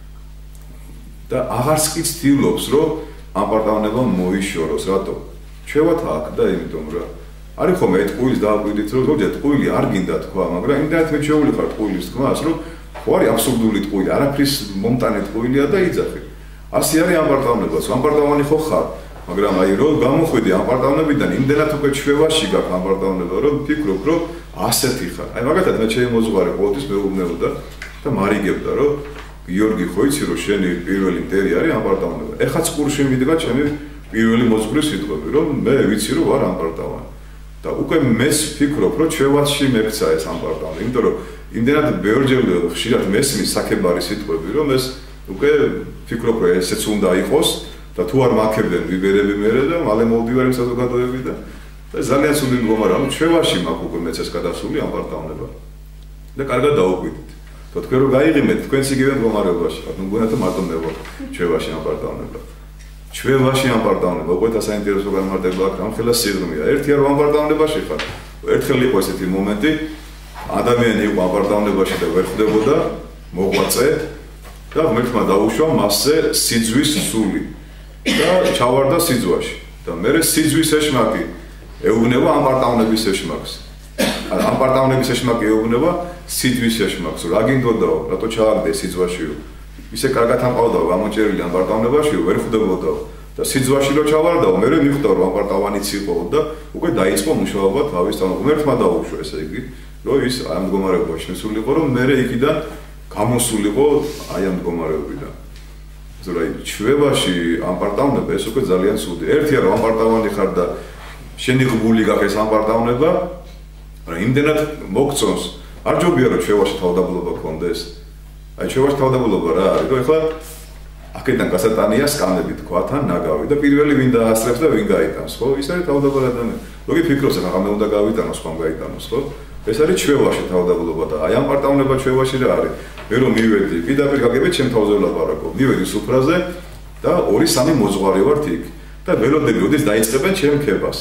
[SPEAKER 1] და აღარც კი ცდილობს რომ ამბარდავნება მოიშოროს, რატო? ჩვევათ აქ და იმიტომ რა არის ხომ ეს ტყუილის დააკვირდით რომ ზოგადად ტყუილი არ გინდა თქვა, მაგრამ იმდენად მეჩეული ხარ ტყუილის თქმას რომ ხო არის აბსურდული ტყუილი, არაფრის მომტანი ტყუილია და იძახი. ასე არის ამბარდავნებაც, ამბარდავანი ხო ხარ, მაგრამ აი რომ გამოხვიდი ამბარდავნებიდან იმდენად უკვე ჩვევაში გაქვს ამბარდავნება, რომ ფიქრობ რომ ასეთი ხარ. აი მაგათად მე ჩემი მოძღვარი ყოველთვის მეუბნებოდა და მარიგებდა რომ გიორგი ხო იცი რომ შენი პირველი მტერი არის ამბარდავნება. ეხლა წყურში მიდგა ჩემი პირველი მოძღვრის სიტყვები, რომ მე ვიცი რომ ვარ ამბარდავანი. და უკვე მეს ფიქრობ რომ ჩვევაში მექცა ეს ამბარდავანი, იმიტომ რომ იმდენად ბევრჯერ ხშირად მესმის საკებარი სიტყვები, რომ ეს უკვე ფიქრობ რომ ესეც უნდა იყოს და თუ არ მაქებდნენ ვიბერები მერე და მალე მოვდივარ იმ საზოგადოებები და ძალიან სული მდგომარეობა, ანუ ჩვევაში მაქვს უკვე მეც ეს გადასული ამბარდავნება. და კარგად დაუკვირდით. და თქვენ რომ გაიღიმეთ თქვენც იგივე მდგომარეობაში, ანუ მგონია თუ მარტო მე ვარ ჩვევაში ამბარდავნება. ჩვევაში ამბარდავნება, უკვე და საინტერესო განმარტება აქვს, ამ ხელა სიღრმეა. ერთია რომ ამბარდავნებაში ხარ. ერთხელ იყო ესეთი მომენტი, ადამიანი იყო ამბარდავნებაში და ვერ ხვდებოდა მოღვაწე და ღმერთმა დაუშვა მასზე სიძვის სული და ჩავარდა სიძვაში და მე სიძვის ეშმაკი ეუბნება ამბარდავნების ეშმაკს. ამბარდავნების ეშმაკი ეუბნება სიძვის ეშმაკს. რა გინდოდაო, რატო ჩავარდე სიძვაშიო? ისე კარგად ამყავდაო, გამოჭერილი ამბარდავნებაშიო, ვერ ხვდებოდაო და სიძვაში რო ჩავარდაო, მე მიხვდა რომ ამბარდავანიც იყო და უკვე დაიწყო მუშაობა თავის თან. ღმერთმა დაუშვა ესე იგი, რომ ის ამ მდგომარეობაში შესულიყო, რომ მე იქიდან გამოსულიყო აი ამ მდგომარეობიდან. ზოგადად ჩვევაში ამბარდავნება ეს უკვე ძალიან ცუდი. ერთია რომ ამბარდავანი ხარ და შენი ღბული გაქვს ეს ამბარდავნება, მაგრამ იმდენად მოგწონს, არ ჯობია რომ ჩვევაში თავდაბლობა გქონდეს. აი ჩვევაში თავდაბლობა რა არის, რომ ეხლა აქედან გასატანია სკამები თქვა თან ნაგავი და პირველი ვინ დაასწრებს და ვინ გაიტანს, ხო? ის არის თავდაბლობა ადამიანი. ლოგი ფიქრობს, ახლა მე უნდა გავიტანოს, ხომ გაიტანოს, ხო? ეს არის ჩვევაში თავდაბლობა და აი ამ პარტავნება ჩვევაში რა არის? მე რომ მივედი, პირდაპირ გაგებით ჩემ თავზე ვლაპარაკობ. მივედი სუფრაზე და ორი სამი მოძღვარი ვართ იქ და ველოდები ოდის დაიწყებენ ჩემ ქებას.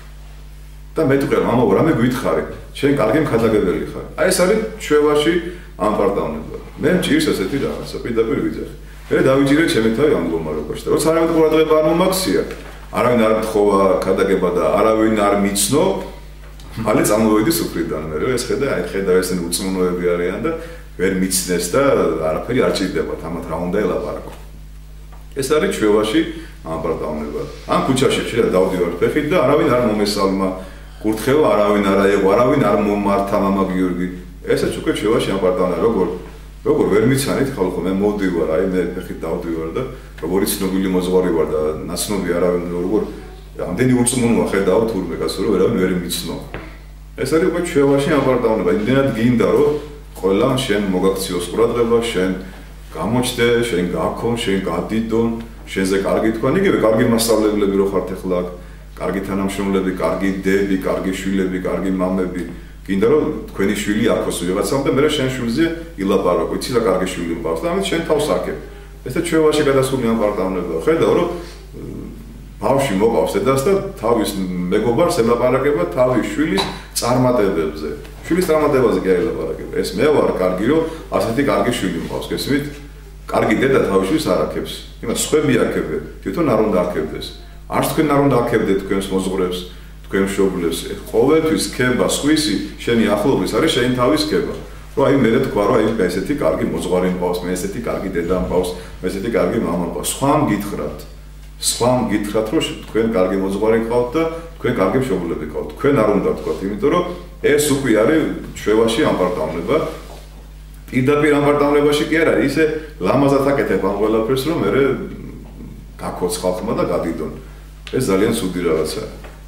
[SPEAKER 1] და მე თქვენ მამა რამე გითხარი, შენ კარგი მქადაგებელი ხარ. აი ეს არის ჩვევაში ამ პარტავნება. მე მჭირს ესეთი რაღაცა, პირდაპირ ვიძახი. მე დავიჭირე ჩემი თავი ამ მდგომარეობაში და როცა არავინ ყურადღება არ მომაქცია, არავინ არ მთხოვა ქადაგება და არავინ არ მიცნო, მალე წამოვედი სუფრიდან. მე რომ ეს ხედა, აი ხედა ესენი უწმუნოები არიან და ვერ მიცნეს და არაფერი არ ჭირდებათ, ამათ რა უნდა ელაპარაკო. ეს არის ჩვევაში ამ პარტავნება. ამ ქუჩაში ხშირად დავდივარ ფეხით და არავინ არ მომესალმა, კურთხევა არავინ არ აიღო, არავინ არ მომართა მამა გიორგი. ესეც უკვე ჩვევაში ამ პარტავნება, როგორ როგორ ვერ მიცანით ხალხო, მე მოვდივარ, აი მე ფეხით დავდივარ და როგორი ცნობილი მოძღვარი ვარ და ნაცნობი არავინ როგორ ამდენი უწმუნოა ხედავ თურმე კაცო რომ ვერავინ ვერ მიცნო. ეს არის უკვე ჩვევაში ამ პარტავნება. იმდენად გინდა რომ ყველა შენ მოგაქციოს ყურადღება, შენ გამოჩდე, შენ გაქონ, შენ გადიდონ, შენზე კარგი თქვან, იგივე კარგი მასწავლებლები რო ხართ ახლა აქ, კარგი თანამშრომლები, კარგი დები, კარგი შვილები, კარგი მამები. გინდა რომ თქვენი შვილი აქვს ვიღაცამ და მე შენ შვილზე ილაპარაკო, იცი რა კარგი შვილი მყავს და ამით შენ თავს აქებ. ეს და ჩვევაში გადასული ამ პარტავნება. ხედავ რომ ბავშვი მოყავს დედას და თავის მეგობარს ელაპარაკება თავის შვილის წარმატებებზე. შვილის წარმატებაზე კი ელაპარაკება. ეს მე ვარ კარგი, რომ ასეთი კარგი შვილი მყავს, გესმით? კარგი დედა თავის შვილს არ აქებს. იმას სხვები აქებენ, თვითონ არ უნდა აქებდეს. არც თქვენ არ უნდა აქებდეთ თქვენს მოზღვრებს, თქვენ მშობლებს. ყოველთვის ქება სხვისი, შენი ახლობის არის შენი თავის ქება. რომ აი მე თქვა რომ აი ესეთი კარგი მოძღვარი მყავს, მე ესეთი კარგი დედა მყავს, მე ესეთი კარგი მამა მყავს. სხვამ გითხრათ. სხვამ გითხრათ რომ თქვენ კარგი მოძღვარი გყავთ და თქვენ კარგი მშობლები გყავთ. თქვენ არ უნდა თქვათ, იმიტომ რომ ეს უკვე არის ჩვევაში ამპარტავნება. პირდაპირ ამპარტავნებაში კი არ არის, ისე ლამაზად აკეთებ ამ ყველაფერს, რომ მე გაქოც ხალხმა და გადიდონ. ეს ძალიან ცუდი რაღაცაა.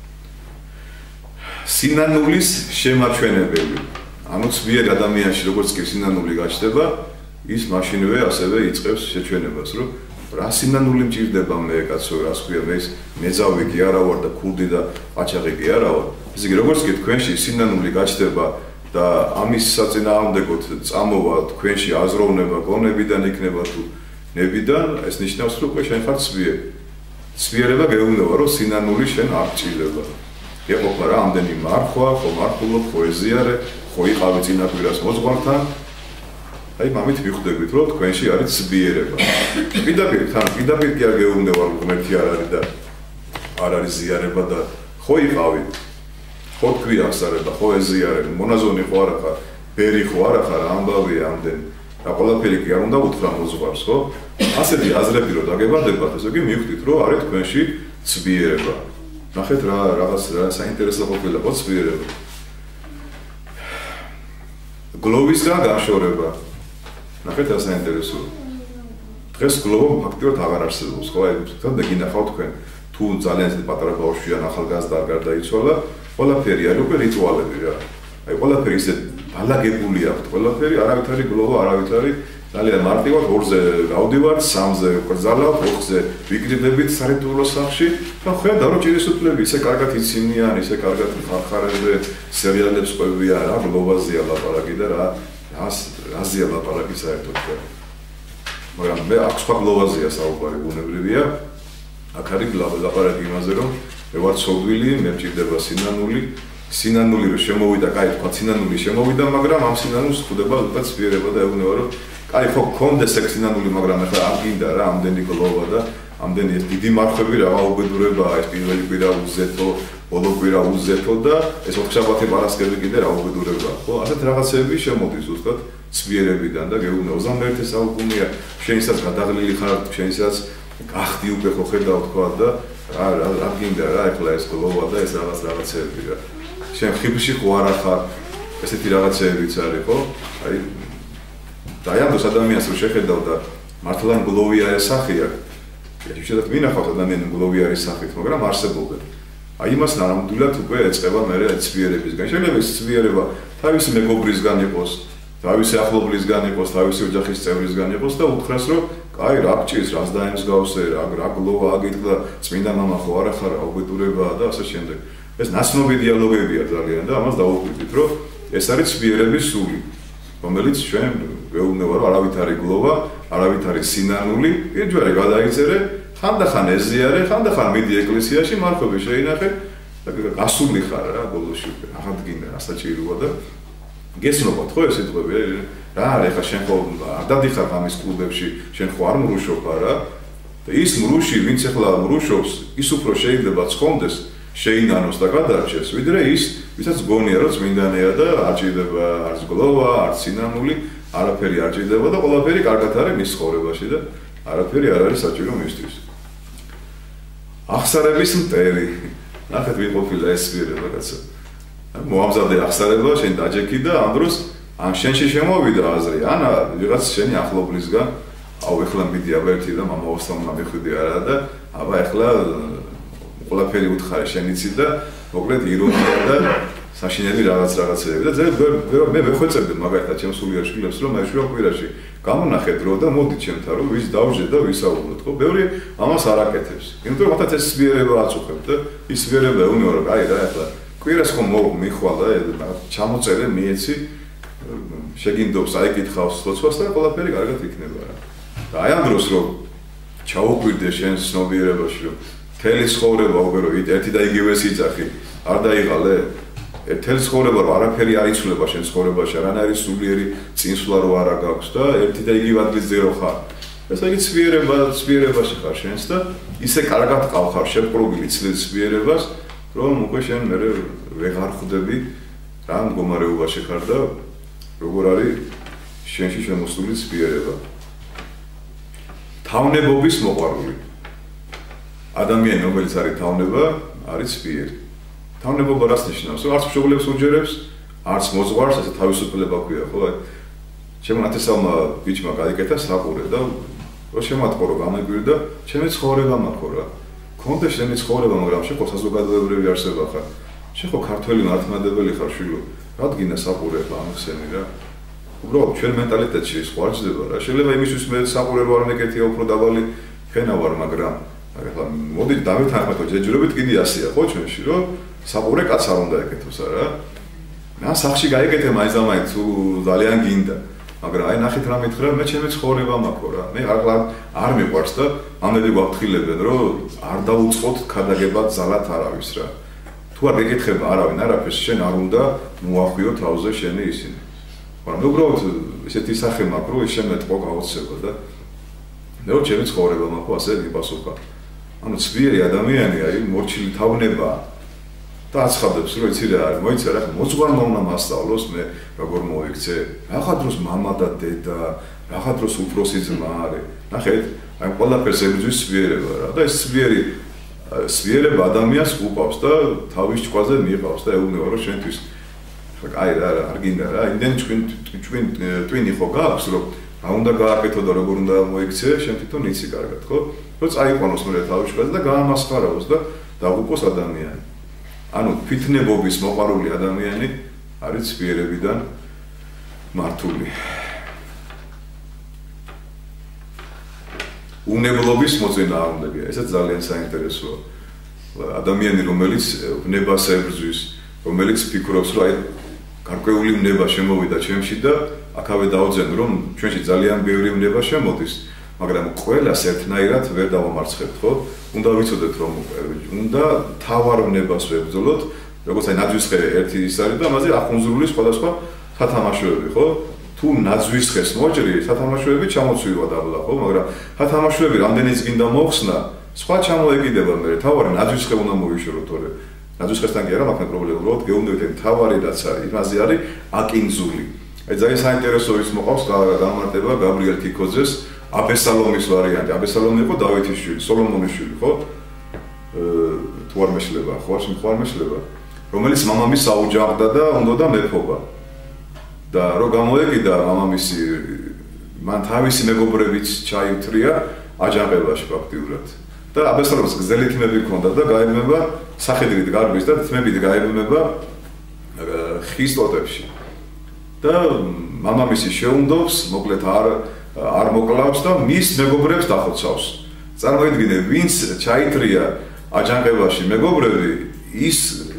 [SPEAKER 1] სინანულის შემაჩვენებელი. ანუ ძლიერ ადამიანში როგორც კი სინანული გაჩნდება, ის მაშინვე ასევე იწყებს შეჩვენებას, რომ რა სინანული მჭირდება მე კაცო, რას ქვია მე ის მეძავი კი არა ვარ და ქურდი და ყაჩაღი კი არა ვარ. ესე იგი როგორც კი თქვენში სინანული გაჩნდება და ამის საწინააღმდეგოდ წამოვა თქვენში აზროვნება გონებიდან იქნება თუ ნებიდან, ეს ნიშნავს რომ უკვე შენ ხარ ძლიერი. ძლიერება გეუბნება რომ სინანული შენ არ გჭირდება. ეყოფა რა ამდენი მარხვა, ხო მარხულობ, ხო ეზიარე, ხო იყავი წინაპირას მოძღვართან. აი მამით მიხვდებით რომ თქვენში არის ძლიერება. პირდაპირ თან პირდაპირ კი არ გეუბნება რომ ღმერთი არ არის და არ არის ზიარება და ხო იყავი. ხო თქვი აღსარება, ხო ეზიარე, მონაზონი ხო არა ხარ, ბერი ხო არა ხარ, ამბავია ამდენი. და ყველაფერი კი არ უნდა უთხრა მოძღვარს, ხო? ასეთი აზრები რომ დაგებარდებათ, ესე იგი მიხვდით რომ არის თქვენში ძლიერება. ნახეთ რა რაღაც რა საინტერესო ყოფილა ხო ძლიერება. გლოვისგან განშორება. ნახეთ რა საინტერესო. დღეს გლოვა ფაქტიურად აღარ არსებობს, ხო? აი თქვენ და გინახავთ თქვენ თუ ძალიან ისეთ პატარა ბავშვია, ახალგაზრდა არ გარდაიცვალა, ყველაფერი არის უკვე რიტუალები რა. აი ყველაფერი ისე ბალაგებული აქვს, ყველაფერი არავითარი გლოვა, არავითარი ძალიან მარტივად ორზე გავდივართ, სამზე ვკრძალავთ, ოთხზე ვიკრიბებით სარიტუალო სახლში და ხედავ რომ ჭირისუფლები ისე კარგად იცინიან, ისე კარგად ხარხარებზე სერიალებს ყვებიან, რა გლოვაზია ლაპარაკი და რა რას რაზია ლაპარაკი საერთოდ. მაგრამ მე აქ სხვა გლოვაზია საუბარი ბუნებრივია. აქ არის ლაპარაკი იმაზე რომ მე ვარ ცოდვილი, მე მჭირდება სინანული, სინანული რომ შემოვიდა, კაი თქვა სინანული შემოვიდა, მაგრამ ამ სინანულს ხვდება ზუსტად ძვირება და ეუბნება რომ კაი ხო გქონდეს ეგ სინანული, მაგრამ ახლა არ გინდა რა ამდენი გლოვა და ამდენი ეს დიდი მარხვები რა გაუბედურებაა, ეს პირველი კვირა უზეთო, ბოლო კვირა უზეთო და ეს ოთხშაბათი პარასკევი კიდე რა უბედურებაა, ხო? ასეთ რაღაცები შემოდის ზუსტად ძვირებიდან და გეუბნება ოცდამეერთე საუკუნეა, შენისაც გადაღლილი ხარ, შენისაც გახდი უკვე ხო ხედავ თქვა და რა რა გინდა რა ახლა ეს გლოვა და ეს რაღაც რაღაცები რა. შენ ხიბში ხო არ ახარ ესეთი რაღაცებიც არის ხო? აი დაიანდოს ადამიანს რომ შეხედავ და მართლა გლოვია ეს სახი აქვს. შეიძლება მინახავთ ადამიანს გლოვია ეს სახით, მაგრამ არსებობენ. აი იმას ნამდვილად უკვე ეწყება მე ცვიერებისგან. შეიძლება ეს ცვიერება თავისი მეგობრისგან იყოს, თავისი ახლობლისგან იყოს, თავისი ოჯახის წევრისგან იყოს და უთხრას რომ კაი რა გჭირს, რას დაემსგავსე, რა რა გლოვა აგიტყდა, წმინდა მამა ხო არა ხარ, უბედურებაა და ასე შემდეგ. ეს ნაცნობი დიალოგებია ძალიან და ამას დავუკვირდით რომ ეს არის ცვიერების სული, რომელიც ჩვენ გვეუბნება რომ არავით არის გლოვა, არავით არის სინანული, პირველი გადაიწერე, ხანდახან ეზიარე, ხანდახან მიდი ეკლესიაში, მარხვები შეინახე და გასული ხარ რა ბოლოში უკვე, აღარ გინდა რა საჭიროა და გესნობათ ხო ეს სიტყვები რა არა ეხლა შენ ხო არ დადიხარ ამის კლუბებში, შენ ხო არ მრუშობ რა და ის მრუში, ვინც ეხლა მრუშობს, ის უფრო შეიძლება ცხონდეს შეინანოს და გადარჩეს, ვიდრე ის, ვისაც გონია რომ წმინდანია და არ ჭირდება არც გლოვა, არც სინანული, არაფერი არ ჭირდება და ყველაფერი კარგად არის მის ცხოვრებაში და არაფერი არ არის საჭირო მისთვის. აღსარების მტერი. ნახეთ ვინ ყოფილა ეს სვიერება კაცო. მოამზადე აღსარება, შენ დაჯექი და ამ დროს ან შენში შემოვიდა აზრი, ან ვიღაც შენი ახლობლისგან, აუ ეხლა მიდი აბა ერთი და მამაოსთან უნდა მიხვიდე არა და აბა ეხლა ყველაფერი უთხარი შენიცი და მოკლედ ირონია და საშინელი რაღაც რაღაცები და ძე მე მეხვეწებდი მაგალითად ჩემს სულიერ შვილებს რომ მე შვილ კვირაში გამონახეთ დრო და მოდით ჩემთან რომ ვის დავჟე და ვისაუბროთ ხო ბევრი ამას არ აკეთებს იმიტომ რომ მათაც ეს სვიერება აწუხებ და ის სვიერება ეუბნება რომ აი რა ახლა კვირას ხომ მიხვალა ჩამოწერე მიეცი შეგინდობს აიკითხავს ლოცვას და ყველაფერი კარგად იქნება რა და აი ამ დროს რომ ჩაუკვირდე შენ ცნობიერებაში რომ მთელი ცხოვრება უკვე რომ ერთი და იგივე სიძახი არ დაიღალე მთელი ცხოვრება რომ არაფერი არ იცვლება შენ ცხოვრებაში არანაირი სულიერი წინსვლა რო არა გაქვს და ერთი და იგივე ადგილზე ძერო ხარ ესე იგი ცვიერება ცვიერებაში ხარ შენს და ისე კარგად ყავხარ შეპყრობილი ცლის ცვიერებას რომ უკვე შენ მე ვეღარ ხვდები რა მდგომარეობაში ხარ და როგორ არის შენში შემოსული ცვიერება თავნებობის მოყვარული ადამიანი რომელიც არის თავნება არის ცვიერი თავნებობა რას ნიშნავს არც მშობლებს უჯერებს არც მოძღვარს ესე თავისუფლება ქვია ხო ჩემ ათესავმა ბიჭმა გაიკეთა საყურე და რო შემატყო რომ გამეგვირდა ჩემი ცხოვრება მაქვს რა კონდე შენი ცხოვრება მაგრამ შეხო საზოგადოებრივი არსება ხარ შეხო ქართველი მართლმადებელი ხარ შვილო რადგინა საყურე ამხსენი რა უბრალოდ ჩვენ მენტალიტეტში სხვა ძდება რა შეიძლება იმისთვის მე საყურე რო არ მეკეთია უფრო დაბალი ფენა ვარ მაგრამ ახლა მოდი დავითანხმო ჯეჯურობით კიდე ასია ხო ჩვენში რომ საყურე კაც არ უნდა ეკეთოს არა რა სახში გაიგეთე მაინც ამაინც თუ ძალიან გინდა მაგრამ აი ნახეთ რა მითხრა მე ჩემი ცხოვრება მაქვს რა მე არ არ მიყვარს და ამები გვაფრთხილებენ რომ არ დაუწყოთ ქადაგებად ზალათ არავის რა თუ არ გეკითხება არავინ არაფერს შენ არ უნდა მოახვიო თავზე შენი ისინი მაგრამ უბრალოდ ესეთი სახე მაქვს რომ შემეტყო გაოცება და მე რო ჩემი ცხოვრება მაქვს ასე მიპასუხა ანუ ცვიერი ადამიანი აი მორჩილი თავნება და აცხადებს რომ იცი რა არის მოიცა რა მოძღვარმა უნდა მასწავლოს მე როგორ მოიქცე რაღაცა დროს მამა და დედა რაღაცა დროს უფროსი ძმა არის ნახეთ აი ყველაფერს ებრძვის ცვიერება რა და ეს ცვიერი ცვიერება ადამიანს უყავს და თავის ჭკუაზე მიიღავს და ეუბნება რომ შენთვის აი რა არ გინდა რა იმდენ ჩვენ ჩვენ twin ხო გაქვს რომ რა უნდა გააკეთო და როგორ უნდა მოიქცე შენ თვითონ იცი კარგად ხო რომ წაიყვანოს მე თავის ჭკუაზე და გაამასხაროს და დაღუპოს ადამიანი ანუ თვითნებობის მოყვარული ადამიანი არის ცვიერებიდან მართული. უნებლობის მოწინააღმდეგეა. ესეც ძალიან საინტერესოა. ადამიანი რომელიც ნებას ებრძვის, რომელიც ფიქრობს, რომ აი გარკვეული ნება შემოვიდა ჩემში და აქავე დაუძენ რომ ჩვენში ძალიან ბევრი ნება შემოდის, მაგრამ ყველას ერთნაირად ვერ დავამარცხებთ, ხო? უნდა ვიცოდეთ რომ უნდა თავარ ნებას ვებრძოლოთ, როგორც აი ნაძვისხე ერთი ის არის და ამაზე ახუნზრული სხვადასხვა სათამაშოები, ხო? თუ ნაძვისხეს მოჭრი, სათამაშოები ჩამოცვივა დაბლა, ხო? მაგრამ სათამაშოები რამდენიც გინდა მოხსნა, სხვა ჩამოეკიდება მე, თავარი ნაძვისხე უნდა მოიშოროთ, თორე ნაძვისხესთან კი არა მაქვს პრობლემა, უბრალოდ გეუბნებით თავარი რაც არის, იმაზე არის აკინძული. აი ძალიან საინტერესო ის მოყავს გამარტება გაბრიელ კიკოძეს აბესალომის ვარიანტი. აბესალომი იყო დავითის შვილი, სოლომონის შვილი, ხო? თუ არ მეშლება, ხო არ მეშლება, რომელიც მამამის აუჯანყდა და უნდოდა მეფობა. და რო გამოეკიდა მამამისი მან თავისი მეგობრებიც ჩაივთრია აჯანყებაში ფაქტიურად. და აბესალომს გზელი თმები ჰქონდა და გაებმება სახედრით გარბის და თმებით გაებმება ხის ტოტებში. და მამამისი შეუნდობს, მოკლედ არ არ მოკლავს და მის მეგობრებს დახოცავს. წარმოიდგინე, ვინც ჩაითრია აჯანყებაში მეგობრები, ის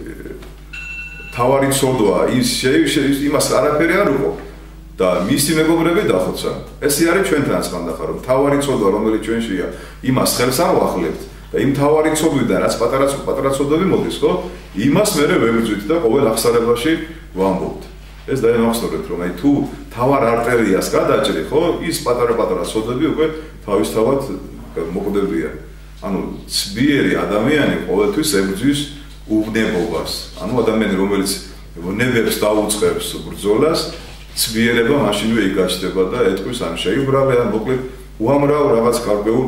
[SPEAKER 1] თავარი ცოდვა, ის იმას არაფერი არ უყო და მისი მეგობრები დახოცა. ესე არის ჩვენთანაც ხანდახარ, რომ თავარი ცოდვა, რომელიც ჩვენშია, იმას ხელს არ ვახლებთ და იმ თავარი ცოდვიდან, რაც პატარა პატარა ცოდვები მოდის, ხო? იმას მე ვებრძვით და ყოველ ახსარებაში ვამბობთ. ეს დაიმახსოვრეთ რომ აი თუ თავარ არტერიას გადაჭრი ხო ის პატარა-პატარა ცოდვები უკვე თავისთავად მოკვდებიან ანუ ცვიერი ადამიანი ყოველთვის ებრძვის უბნებობას ანუ ადამიანი რომელიც ნებებს დაუწყებს ბრძოლას ცვიერება მაშინვე იგაჩდება და ეთქვის ან შეიბრალე ან მოკლედ უამრავ რაღაც გარკვეულ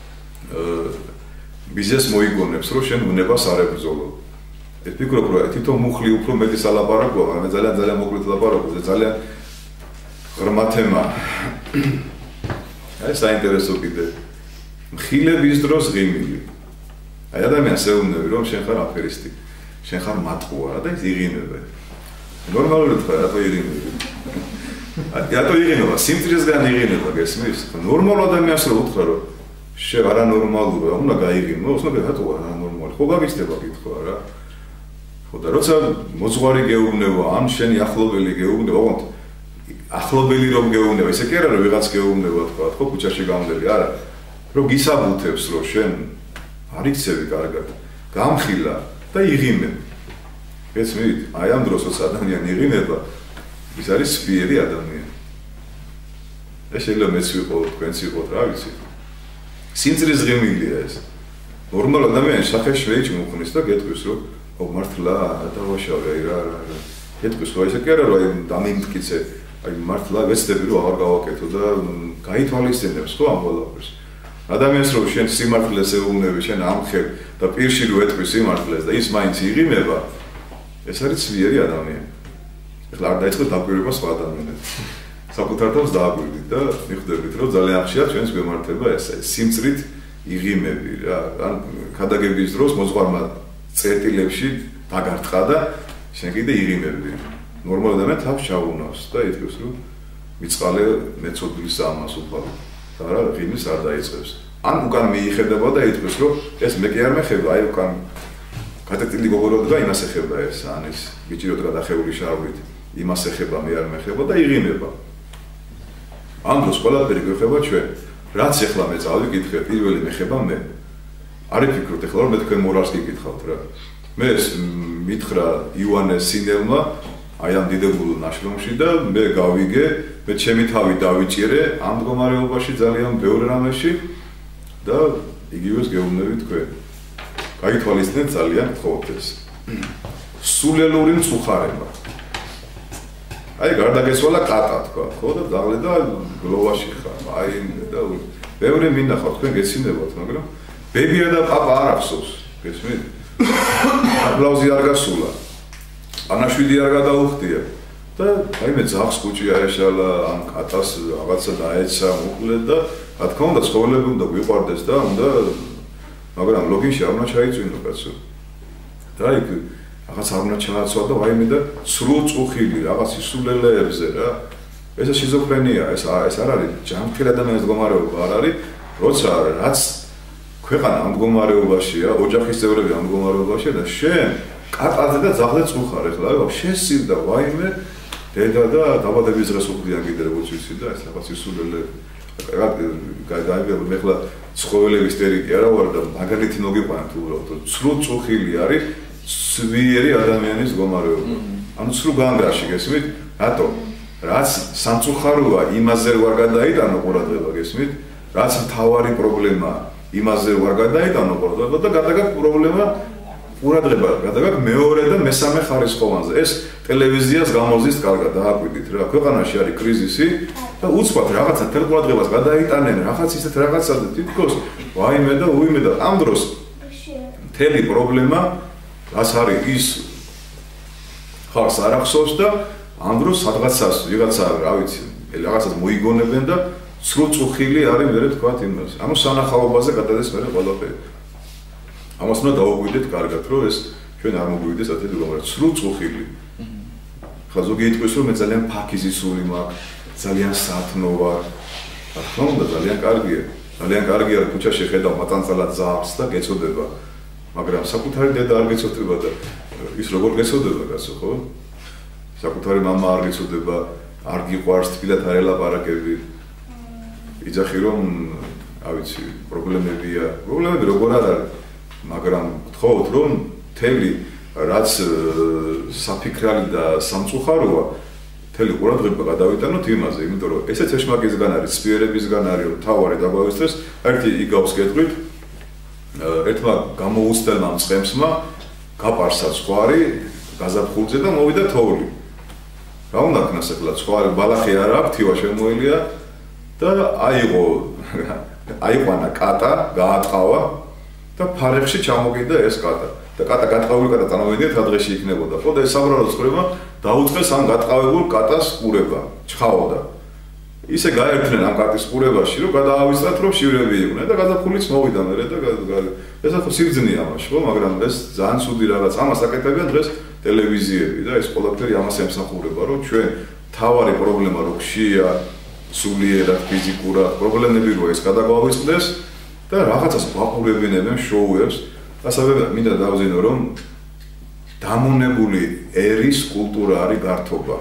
[SPEAKER 1] ბიზნეს მოიგონებს რომ შენ უნებას არ ებრძოლო ეს ფიქრობ რომ თვითონ მუხლი უფრო მეტი სალაპარაკოა, მაგრამ ძალიან ძალიან მოკლედ ლაპარაკობ, ძალიან ღრმა თემაა. აი საინტერესო კიდე. მხილების დროს ღიმილი. აი ადამიანს ეუბნები რომ შენ ხარ აფერისტი, შენ ხარ მატყუარა და ის იღინებე. ნორმალურად ხარ, რატო იღინები? აი რატო იღინება? სიმწრისგან იღინება, გესმის? ნორმალ ადამიანს რო უთხრა რომ შენ არანორმალურია, უნდა გაიღინო, უცნობი რატო არანორმალი? ხო გაგიჩნდება კითხვა რა. და როცა მოძღვარი გეუბნება, ან შენი ახლობელი გეუბნება, ოღონდ ახლობელი რომ გეუბნება, ესე კი არა რომ ვიღაც გეუბნება თქვა, ხო, ქუჩაში გამოდები, არა. რომ გისაბუთებს, რომ შენ არ იქცევი კარგად. გამხილა და იღიმებ. გესმით? აი ამ დროს როცა ადამიანი იღიმება, ის არის სპიერი ადამიანი. ეს შეიძლება მეც ვიყო, თქვენც იყოთ, რა ვიცი. სიმწრის ღიმილია ეს. ნორმალ ადამიანს სახეში მეიჭმუხნის და გეტყვის რომ ო მართლა დავაშავე აი რა რა რა. გეტყვის რომ ესე კი არა რომ აი დამიმტკიცე, აი მართლა ვეცდები რომ აღარ გავაკეთო და გაითვალისწინებს ხო ამ ყველაფერს. ადამიანს რომ შენ სიმართლეს ეუბნები, შენ ამხებ და პირში რო ეტყვის სიმართლეს და ის მაინც იღიმება, ეს არის ძლიერი ადამიანი. ეხლა არ დაიწყო დაკვირვება სხვა ადამიანებს. საკუთარ თავს დააკვირდით და მიხვდებით რომ ძალიან ხშირად ჩვენს გვემართება ესე სიმწრით იღიმები რა. ან ქადაგების დროს მოძღვარმა წერტილებში დაგარტყა და შენ კიდე იღიმები. ნორმალ ადამიანს თავს ჩაუნავს და იტყვის რომ მიწყალე მეცოდვილის ამას უფალო. და რა ღიმის არ დაიწყებს. ან უკან მიიხედება და იტყვის რომ ეს მე კი არ მეხება, აი უკან კატეტილი გოგორო და იმას ეხება ეს, ან ის ბიჭი რო გადახეული შარვით, იმას ეხება, მე არ მეხება და იღიმება. ამ დროს ყველაფერი გვეხება ჩვენ. რაც ეხლა მე წავიკითხე, პირველი მეხება მე. არ იფიქროთ ეხლა რომ მე თქვენ მორალს გიკითხავთ რა. მე მითხრა ივანე სინელმა აი ამ დიდებულ ნაშრომში და მე გავიგე, მე ჩემი თავი დავიჭირე ამ მდგომარეობაში ძალიან ბევრ რამეში და იგივეს გეუბნები თქვენ. გაითვალისწინეთ ძალიან გთხოვთ ეს. სულელური მწუხარება. აი გარდაგეცვალა კატა თქვა, ხო და დაღლე და გლოვაში ხარ. აი და ბევრი მინახავ თქვენ გეცინდებათ, მაგრამ ბებია და პაპა არ ახსოვს, გესმით? აპლაუზი არ გასულა. ანაშვიდი არ გადაუხდია და აი მე ძაღს კუჭი აეშალა ამ კატას რაღაცა დაეცა მოკლედ და რა თქმა უნდა ცხოველები უნდა გვიყვარდეს და უნდა მაგრამ ლოგინში არ უნდა ჩაიწვინო კაცო. და იქ რაღაც არ უნდა ჩააცვა და ვაიმე და სრულ წუხილი რაღაც ისულელეებზე რა. ეს შიზოფრენია, ეს ეს არ არის ჯანმრთელი ადამიანის მდგომარეობა არ არის, როცა რაც ქვეყანა ამ მდგომარეობაშია, ოჯახის წევრები ამ მდგომარეობაშია და შენ კატაზე და ძაღლზე წუხარ ეხლა, აი შესილდა ვაიმე დედა და დაბადების დღეს უხდიან კიდე როგორც ვიცი და ეს რაღაც ისულელები. რა გაიგებ მე ხლა ცხოველების ტერიკი არა ვარ და მაგალითი მოგიყვანთ უბრალოდ სრულ წუხილი არის სვიერი ადამიანის მდგომარეობა. ანუ სრულ განგარში გესმით? რატო? რაც სამწუხაროა იმაზე ვარ გადაიტანო ყურადღება გესმით? რაც მთავარი პრობლემაა იმაზე ვარ გადაიტანო ყურადღება და გადაგაკ პრობლემა ყურადღება გადაგაკ მეორე და მესამე ხარისხოვანზე. ეს ტელევიზიას გამოზის კარგად დააკვირდით რა. ქვეყანაში არის კრიზისი და უცბად რაღაცა თელ ყურადღებას გადაიტანენ რაღაც ისეთ რაღაცა და თითქოს ვაიმე და უიმე და ამ დროს მთელი პრობლემა რაც არის ის ხარს არ ახსოვს და ამ დროს სადღაცას ვიღაცა რა ვიცი რაღაცას მოიგონებენ და სრულ წუხილი არის მე თქვათ იმას. ანუ სანახაობაზე გადადეს მე ყველაფერი. ამას უნდა დაუგვიდეთ კარგად რომ ეს ჩვენ არ მოგვივიდეს ასეთი მდგომარეობა. სრულ წუხილი. ხა ზოგი იტყვის რომ მე ძალიან ფაქიზი სული მაქვს, ძალიან სათნო ვარ. რა თქმა უნდა ძალიან კარგია. ძალიან კარგია რომ ქუჩაში ხედავ მატანწალად ძაღლს და გეცოდება. მაგრამ საკუთარი დედა არ გეცოდება და ის როგორ გეცოდება კაცო ხო? საკუთარი მამა არ გეცოდება, არ გიყვარს თბილად არ ელაპარაკები. იძახი რომ, რა ვიცი, პრობლემებია. პრობლემები როგორ არ არის, მაგრამ გთხოვთ რომ მთელი რაც საფიქრალი და სამწუხაროა, მთელი ყურადღება გადავიტანოთ იმაზე, იმიტომ რომ ესეც ეშმაკისგან არის, სპიერებისგან არის, რომ თავარი დაგვავისწრეს, ერთი იგავს გეტყვით, ერთმა გამოუცდელმა მწყემსმა გაპარსა ცხვარი გაზაფხულზე და მოვიდა თოვლი. რა უნდა ქნას ახლა ცხვარი ბალახი არ აქვს, თივა შემოელია და აიღო აიყვანა კატა, გაატყავა და ფარეხში ჩამოგიდა ეს კატა. და კატა გატყავებული კატა წარმოვიდგინეთ რა დღეში იქნებოდა. ხო და ეს საბრალო ცხრება დაუწყეს ამ გატყავებულ კატას ყურება, ჩხაოდა. ისე გაერთნენ ამ კატის ყურებაში, რომ გადაავისწრათ, რომ შივრები იყვნენ და გაზაფხულიც მოვიდა მერე და ეს ახლა სიბძნეა ამაში, ხო, მაგრამ ეს ძალიან ცუდი რაღაც. ამას აკეთებენ დღეს ტელევიზიები და ეს ყველაფერი ამას ემსახურება, რომ ჩვენ თავარი პრობლემა რო გშია სულიერად, ფიზიკურად, პრობლემები რო ეს გადაგვავიწყდეს და რაღაცას ვაყურებინებენ შოუებს. ასევე მინდა დავზინო, რომ დამონებული ერის კულტურა არის გართობა.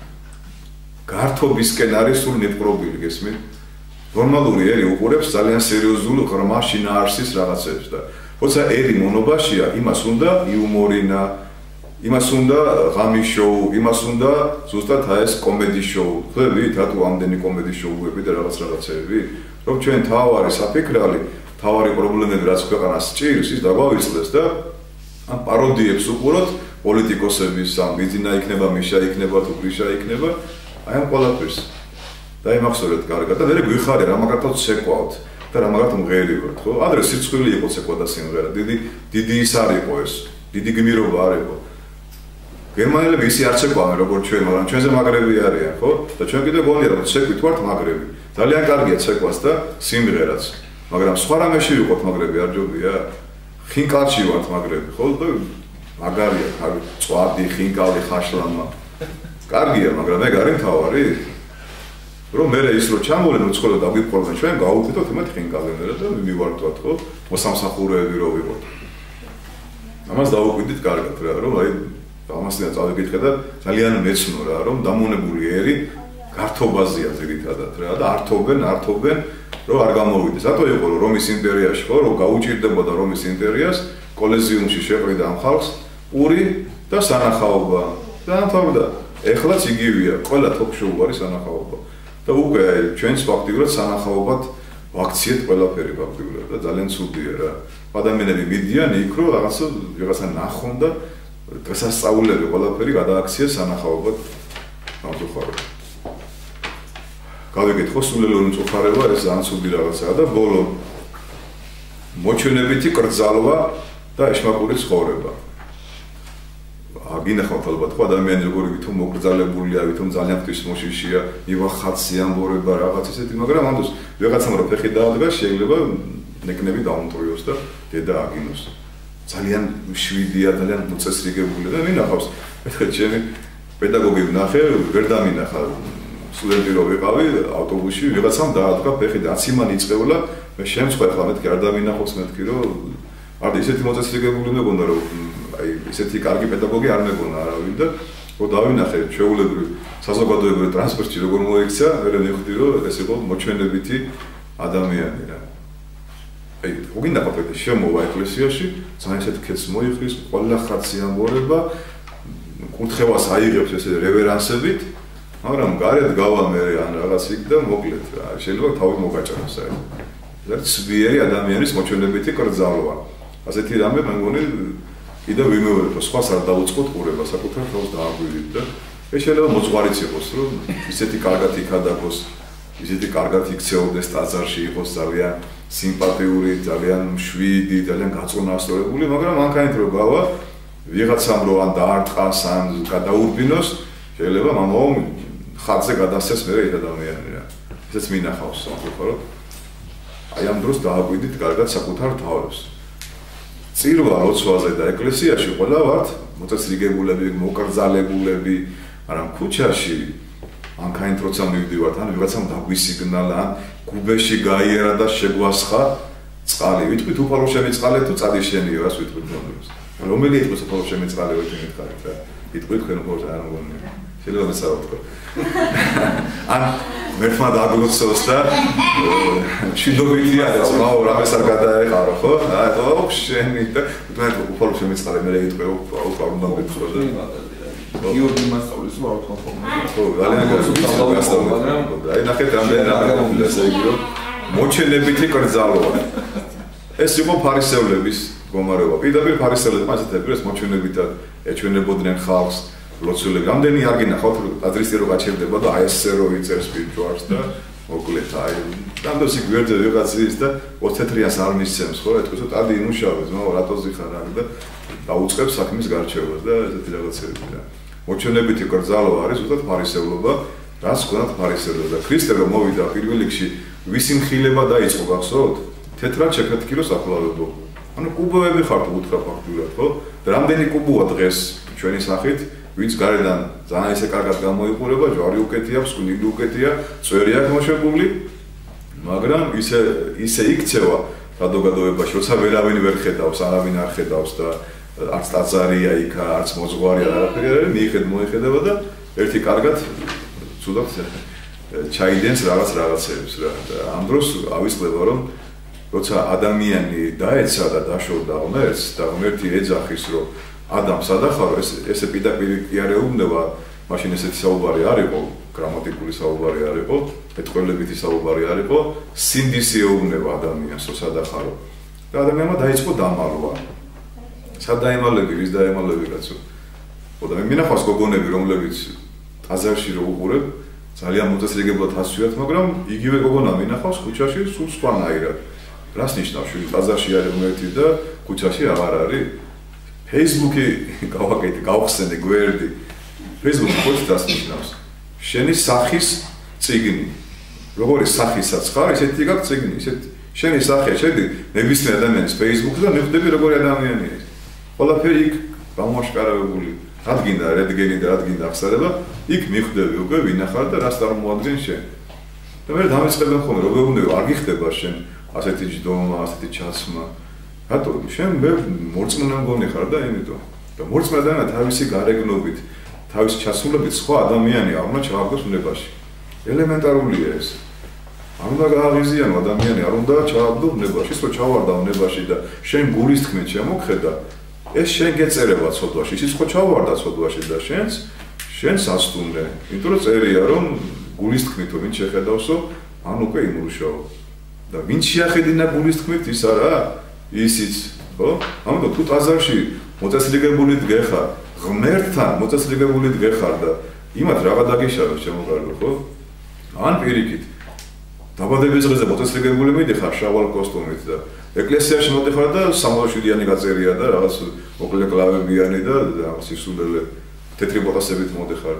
[SPEAKER 1] გართობისკენ არის სულ ნეპყრობილი, გესმით? ნორმალური ერი უყურებს ძალიან სერიოზულ ღრმა შინაარსის რაღაცებს და როცა ერი მონობაშია, იმას უნდა იუმორინა, იმას უნდა ღამის შოუ, იმას უნდა ზუსტად ეს კომედი შოუ. ხვდებით, რატო ამდენი კომედი შოუები და რაღაც რაღაცეები? რომ ჩვენ თავარი საფიქრალი, თავარი პრობლემები რაც ქვეყანას ჭირს, ის დაგვავიწყდეს და ამ პაროდიებს უყუროთ პოლიტიკოსების, ამ ბიძინა იქნება, მიშა იქნება, თუ გრიშა იქნება, აი ამ ყველაფერს. და იმახსოვრეთ კარგად და მე გვიხარია რა მაგათაც ცეკვავთ და რა მაგათ მღერი ვართ, ხო? ადრე სიცხვილი იყო ცეკვა და სიმღერა, დიდი დიდი ის არ იყო ეს, დიდი გმირობა არ იყო. გერმანელები ისე არ ცეკვავენ როგორც ჩვენ, მაგრამ ჩვენზე მაგრები არიან, ხო? და ჩვენ კიდე გონია რომ ცეკვით ვართ მაგრები. ძალიან კარგია ცეკვას და სიმღერაც, მაგრამ სხვა რამეში ვიყოთ მაგრები არ ჯობია? ხინკალში ვართ მაგრები, ხო? და მაგარია, კარგი, წვადი, ხინკალი, ხაშლამა. კარგია, მაგრამ ეგ არის თავარი. რომ მე ის რო ჩამოლენ უცხო და გვიყვარდან ჩვენ გავუკეთოთ იმათ ხინკალენერა და მივარტვათ, ხო? მოსამსახურეები რო ვიყოთ. ამას დავუკვირდით კარგად რა, რომ აი ამასთან წავიკითხე და ძალიან მეცნო რა, რომ დამონებული ერი გართობაზეა ძირითადად რა და ართობენ, ართობენ, რომ არ გამოვიდეს. რატო იყო რომ რომის იმპერიაში ხო, რომ გაუჭირდებოდა რომის იმპერიას, კოლეზიუმში შეყრიდა ამ ხალხს პური და სანახაობა. და ამთავრდა. ეხლაც იგივეა, ყველა თოქ-შოუ არის სანახაობა. და უკვე ჩვენს ფაქტიურად სანახაობად ვაქციეთ ყველაფერი ფაქტიურად და ძალიან ცუდია რა. ადამიანები მიდიან იქ რომ რაღაცა რაღაცა ნახონ და დღესასწაულები ყველაფერი გადააქციეს სანახაობად ამწუხარებლად. გავიგეთ ხო სულელოვნი მწუხარება ეს ძალიან ცუდი რაღაცაა და ბოლო მოჩვენებითი კრძალვა და ეშმაკური ცხოვრება. აგინახავთ ალბათ ხო ადამიანი როგორი ვითომ მოკრძალებულია, ვითომ ძალიან ღვთისმოშიშია, ივახაცი ამბორება რაღაც ისეთი, მაგრამ ამდენს ვიღაცამ რო ფეხი დაადგა შეიძლება ნეკნები დაუმტრიოს და დედა აგინოს. ძალიან შვიდია, ძალიან მოწესრიგებულია და მინახავს. ეხლა ჩემი პედაგოგი ვნახე, ვერ დამინახა სტუდენტი რო ვიყავი ავტობუსში, ვიღაცამ დაადგა ფეხი და აციმან იწყევლა, მე შემწყვა ახლა მეთქი არ დამინახავს მეთქი რომ არ ისეთი მოწესრიგებული მეგონა რომ აი ისეთი კარგი პედაგოგი არ მეგონა არავინ და რო დავინახე ჩვეულებრივ საზოგადოებრივ ტრანსპორტში როგორ მოიქცა, მე მივხვდი რომ ეს იყო მოჩვენებითი ადამიანი რა. აი უგინდა ყოფილი შემოვა ეკლესიაში, ძალიან ისეთ კეთს მოიხრის, ყველა ხაცი ამბორება, კურთხევას აიღებს ესე რევერანსებით, მაგრამ გარეთ გავა მე ან რაღაც იქ და მოკლედ რა, შეიძლება თავი მოგაჭროს აი. ეს ძლიერი ადამიანის მოჩვენებითი კრძალვა. ასეთი რამე მე მგონი კიდე ვიმეორებ, სხვას არ დაუწყოთ ყურება, საკუთარ თავს დააგვირით და ეს შეიძლება მოძღვარიც იყოს, რომ ისეთი კარგად იქადაგოს, ისეთი კარგად იქცეოდეს ტაძარში იყოს ძალიან სიმპათიური, ძალიან მშვიდი, ძალიან გაწონასწორებული, მაგრამ მანქანით რო გავა, ვიღაცამ რო ან დაარტყას, ან გადაურბინოს, შეიძლება მამაო ხატზე გადასცეს მე ეს ადამიანი რა. ესეც მინახავს, სამწუხაროდ. აი ამ დროს დააგვიდით კარგად საკუთარ თავს. წირვა ლოცვაზე და ეკლესიაში ყველა ვართ მოწესრიგებულები, მოკრძალებულები, მაგრამ ქუჩაში მანქანით როცა მივდივართ, ან ვიღაცამ დაგვისიგნალა, ან გუბეში გაიერა და შეგვასხა წყალი. ვიტყვით უფალო შემიწყალე თუ წადი შენიო, რას ვიტყვით მომდებს. რომელი იყოს უფალო შემიწყალე ვეთქი მითხარით რა. ვიტყვით თქვენ უფალო არ მოგონია. შეიძლება მესაუბროთ. ან მერფმა დაგლოცოს და ჩიდობილი არის, მაო რამეს არ გადაეყარო, ხო? აი, ო, შენი და თქვენ უფალო შემიწყალე მე იტყვე, ო, არ უნდა მეკითხო და გიორგი მასწავლის რა თქმა უნდა. ხო, ძალიან გასწავლე. აი, ნახეთ რამდენი რამე ეს იგი რომ მოჩენებითი კრძალვა. ეს იყო ფარისევლების მდგომარეობა. პირდაპირ ფარისევლები მასეთები ეს მოჩვენებითად ეჩვენებოდნენ ხალხს. ლოცულები რამდენი არ გინახავთ ტაძრისზე რო გაჩერდება და აი ესე რო იწერს პირჯვარს და მოკლედ აი რამდენს იქ ვერძე ვიღაც ის და ოცეთრიას არ მისცემს ხო ეთქოს რომ ტადი იმუშავებს მაგრამ რატო ზიხარ აქ და დაუწყებს საქმის გარჩევას და ესეთი რაღაცები რა მოჩვენებითი კრძალვა არის უბრალოდ ფარისევლობა რაც ქონათ ფარისევლობა და ქრისტე რომ მოვიდა პირველ რიგში ვისი მხილება დაიწყო გახსოვთ თეთრად შეფეთქილო საფლავებო ანუ კუბოები ხართ უთხრა ფაქტურად ხო და რამდენი კუბოა დღეს ჩვენი სახით ვინც გარედან ძალიან ისე კარგად გამოიყურება, ჯვარი უკეთი აქვს, კვილი უკეთია, წვერი აქვს მოშებული, მაგრამ ისე ისე იქცევა საზოგადოებაში, როცა ვერავინ ვერ ხედავს, არავინ არ ხედავს და არც ტაძარია იქ, არც მოძღვარია, არაფერი არ არის, მიიხედ მოიხედება და ერთი კარგად ცუდად ჩაიდენს რაღაც რაღაცებს რა. და ამ დროს ავისწლება რომ როცა ადამიანი დაეცა და დაშორდა ღმერთს და ღმერთი ეძახის რომ ადამს ადახარო ეს ესე პირდაპირ კი არ ეუბნება მაშინ ესეთი საუბარი არ იყო გრამატიკული საუბარი არ იყო მეტყველებითი საუბარი არ იყო სინდისი ეუბნება ადამიანს რომ სადახარო და ადამიანმა დაიწყო დამალვა სად დაემალები ვის დაემალები კაცო ხო და მე მინახავს გოგონები რომლებიც ტაძარში რო უყურებ ძალიან მოწესრიგებლად ასვიათ მაგრამ იგივე გოგონა მინახავს ქუჩაში სულ სხვანაირად რას ნიშნავს შვილი ტაძარში არის ღმერთი და ქუჩაში აღარ არის Facebook-ი გავაკეთე გავხსენე გვერდი Facebook-ი ხო დას ნიშნავს შენი სახის წიგნი როგორი სახისაც ხარ ისეთი გაქვს წიგნი ისეთი შენი სახე შედი ნებისმიერ ადამიანის Facebook-ზე და მიხვდები როგორი ადამიანია ის ყველაფერი იქ გამოაშკარავებული რადგინდა რადგენი და რადგინდა ახსარება იქ მიხვდები უკვე ვინახარ და რას წარმოადგენს შენ და მე დამეწყებენ ხოლმე როგორ უნდა არ გიხდება შენ ასეთი ჯდომა ასეთი ჩაცმა რატო შენ მე მორწმუნე მგონი ხარ და იმიტომ და მორწმუნე ადამიანი თავისი გარეგნობით თავისი ჩასულებით სხვა ადამიანი არ უნდა ჩააგდოს უნებაში ელემენტარულია ეს არ უნდა გააღიზიანო ადამიანი არ უნდა ჩააგდო უნებაში ის რო ჩავარდა უნებაში და შენ გულის თქმით შემოხედა ეს შენ გეწერება ცოდვაში ის ხო ჩავარდა ცოდვაში და შენს შენს ასტუნე იმიტომ რომ წერია რომ გულის თქმით ვინ შეხედავსო ან უკვე იმუშაო და ვინ შეახედინა გულის თქმით ის არა ისიც ხო ამიტომ თუ ტაძარში მოწესრიგებული დგეხარ ღმერთთან მოწესრიგებული დგეხარ და იმათ რაღა დაგიშალოს შემოგარგო ხო ან პირიქით დაბადების დღეზე მოწესრიგებული მიდიხარ შავალ კოსტუმით და ეკლესიაში მოდიხარ და სამოცდაშვიდიანი გაწერია და რაღაც მოკლე კლავებიანი და სისულელე თეთრი ბოტასებით მოდიხარ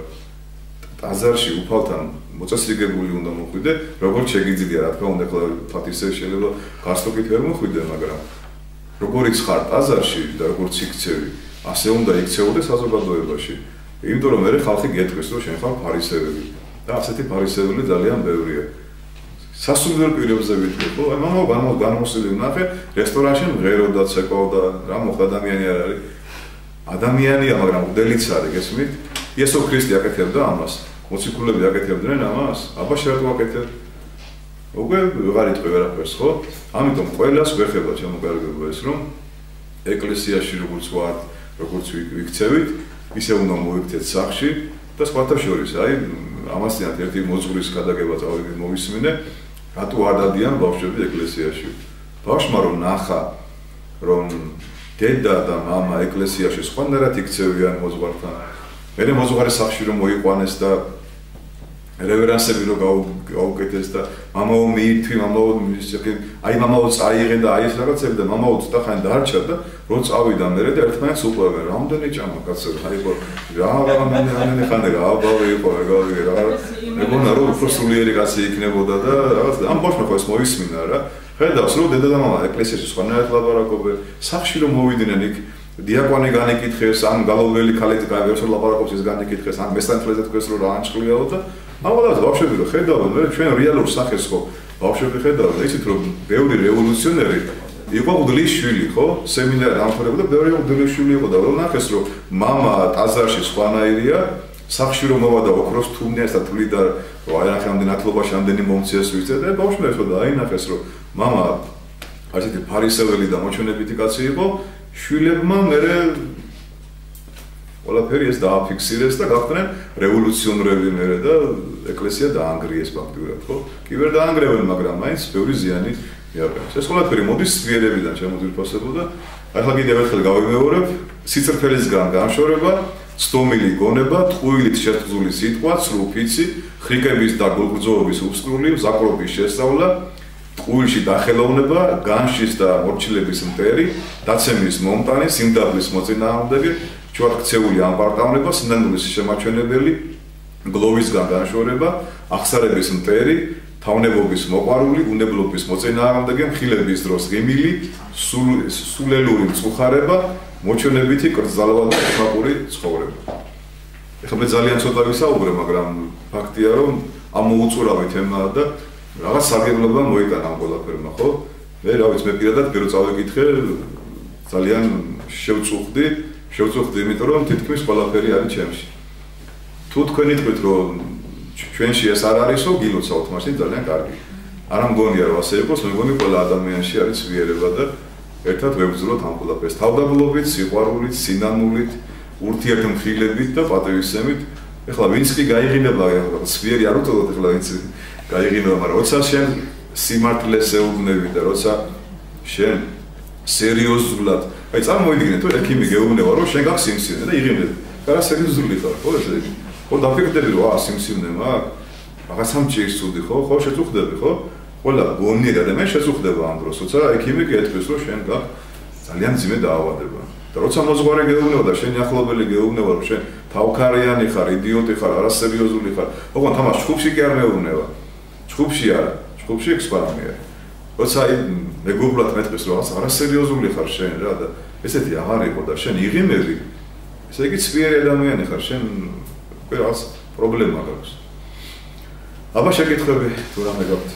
[SPEAKER 1] ტაძარში უფალთან მოწესრიგებული უნდა მოხვიდე როგორც შეგიძლია რა თქმა უნდა ხო ფათისე შეიძლება გასტოკით ვერ მოხვიდე მაგრამ როგორც ხარ ტაძარში და როგორც იქცევი ასე უნდა იქცეოდე საზოგადოებაში იმიტომ რომ მე ხალხი გეტყვის რომ შენ ხარ ფარისეველი და ასეთი ფარისეველი ძალიან ბევრია სასულიერო პირებზე ვიტყვი ხო აი მამა განმოსილი ვნახე რესტორანში მღეროდა ცეკვავდა რა მოხდა ადამიანი არ არის ადამიანია მაგრამ უდელიც არის გესმით იესო ქრისტე აკეთებდა ამას მოციქულები აკეთებდნენ ამას აბა შეერთო აკეთებ უკვე ვეღარ იტყვი ვერაფერს ხო ამიტომ ყველას ვეხება შემოგარგება ეს რომ ეკლესიაში როგორც ვართ როგორც ვიქცევით ისე უნდა მოვიქცეთ სახლში და სხვათა შორის აი ამასთან ერთი მოძღვრის გადაგება წავიდი მოვისმინე რატო არ დადიან ბავშვები ეკლესიაში ბავშვმა რომ ნახა რომ დედა და მამა ეკლესიაში სხვანაირად იქცევიან მოძღვართან მე მოძღვარი სახლში რომ მოიყვანეს და რევერანსები რომ გაუკეთეს და მამაო მიირთვი მამაო ისე აი მამაო წაიღე და აი ეს რაღაცები და მამაო ცოტა ხანი დარჩა და რო წავიდა მე და ერთმანეთს უყვებენ რამდენი ჭამა კაცო აი ხო რა რამდენი ხანი რა აბავი იყო ეგავი რა მეგონა რომ უფრო სულიერი კაცი იქნებოდა და რაღაც ამ ბავშვმა ხო ეს მოისმინა რა ხედავს რომ დედა და მამა ეკლესიაში სხვანაირად ლაპარაკობენ სახლში რომ მოვიდნენ იქ დიაკვანი განეკითხეს ან გალოველი ქალით გავიარს რომ ლაპარაკობს ის განეკითხეს ან მესტანთლეზე თქვეს რომ რა ანჭყლიაო და ამალად ბავშვები რომ ხედავენ მე ჩვენ რეალურ სახეს ხო ბავშვები ხედავენ ისეთ რომ ბევრი რევოლუციონერი იყო უდლის შვილი ხო სემინარი ამხორებდა ბევრი უდლის შვილი იყო და რომ ნახეს რომ მამა ტაძარში სხვანაირია სახლში რომ მოვა და ოქროს თუმნიას და თვლიდა რომ აი რა ხამდენ ათლობაში ამდენი მომციას ვიცე და ბავშვები ხო და აინახეს რომ მამა ასეთი ფარისეველი და მოჩვენებითი კაცი იყო შვილებმა მე ყველაფერი ეს დააფიქსირეს და გახდნენ რევოლუციონერები მე და ეკლესია დაანგრიეს ფაქტურად ხო კი ვერ დაანგრევენ მაგრამ მაინც ბევრი ზიანი მიაყენეს ეს ყველაფერი მოდის სვიერებიდან შემოძირფასებოდა ახლა კიდევ ერთხელ გავიმეორებ სიცრფელისგან განშორება ცდომილი გონება ტყუილით შეთქმული სიტყვა ცრუფიცი ხრიკების და გულგრძოვების უსწრული ზაკრობის შესწავლა ტყუილში დახელოვნება განშის და მორჩილების მტერი დაცემის მომტანი სიმდაბლის მოწინააღმდეგე ჩვაქცეული ამპარტავნება სინანულის შემაჩვენებელი გლოვისგან განშორება ახსარების მტერი თავნებობის მოყვარული უნებლობის მოწინააღმდეგე მხილების დროს ღიმილი სულელური მწუხარება მოჩვენებითი კრძალვა და ეხმაყური ცხოვრება ეხლა მე ძალიან ცოტა ვისაუბრე მაგრამ ფაქტია რომ ამ მოუწურავი თემაა და რაღაც სარგებლობა მოიტანა ამ ყველაფერმა ხო მე რა ვიცი მე პირადად პირო წავიკითხე ძალიან შევწუხდი შევწუხდი იმიტომ რომ თითქმის ყველაფერი არის ჩემში თუ თქვენ იტყვით რომ ჩვენში ეს არ არისო გილოცავთ მაშინ ძალიან კარგი არა მგონია რომ ასე იყოს, მეგონი ყველა ადამიანში არის ცვიერება და ერთად ვებრძოლოთ ამ ყველაფერს. თავდაბლობით, სიყვარულით, სინანულით, ურთიერთმხილებით და პატივისცემით. ეხლა ვინც კი გაიღინება, ცვიერი არ უწოდოთ ეხლა ვინც გაიღინება, მაგრამ როცა შენ სიმართლეს ეუბნები და როცა შენ სერიოზულად, აი წარმოვიდგინე თუ ექიმი გეუბნება რომ შენ გაქვს სიმსივნე და იღიმები. რა სერიოზული ხარ, ხო ესე იგი. ხო დაფიქრდები რომ აა სიმსივნე მაქვს. რაღაცამ ჭირსუდი ხო? ხო შეწუხდები ხო? ყველა გონიერ ადამიანს შეწუხდება ამ დროს, როცა ექიმი გეტყვის რომ შენ გაქვს ძალიან ძიმე დაავადება. და როცა მოძღვარი გეუბნება და შენი ახლობელი გეუბნება რომ შენ თავქარიანი ხარ, იდიოტი ხარ, არასერიოზული ხარ, ოღონდ თამაშ ჯგუფში კი არ მეუბნება. ჯგუფში არა, ჯგუფში ექსპერიმენტია. როცა აი მეგობრად მეტყვის რომ არასერიოზული ხარ შენ რა და ესეთი აღარ იყო და შენ იღიმები, ესე იგი ცვიერი ადამიანი ხარ, შენ რაღაც პრობლემა გაქვს. აბა შეკითხები თუ რამე გაქვთ?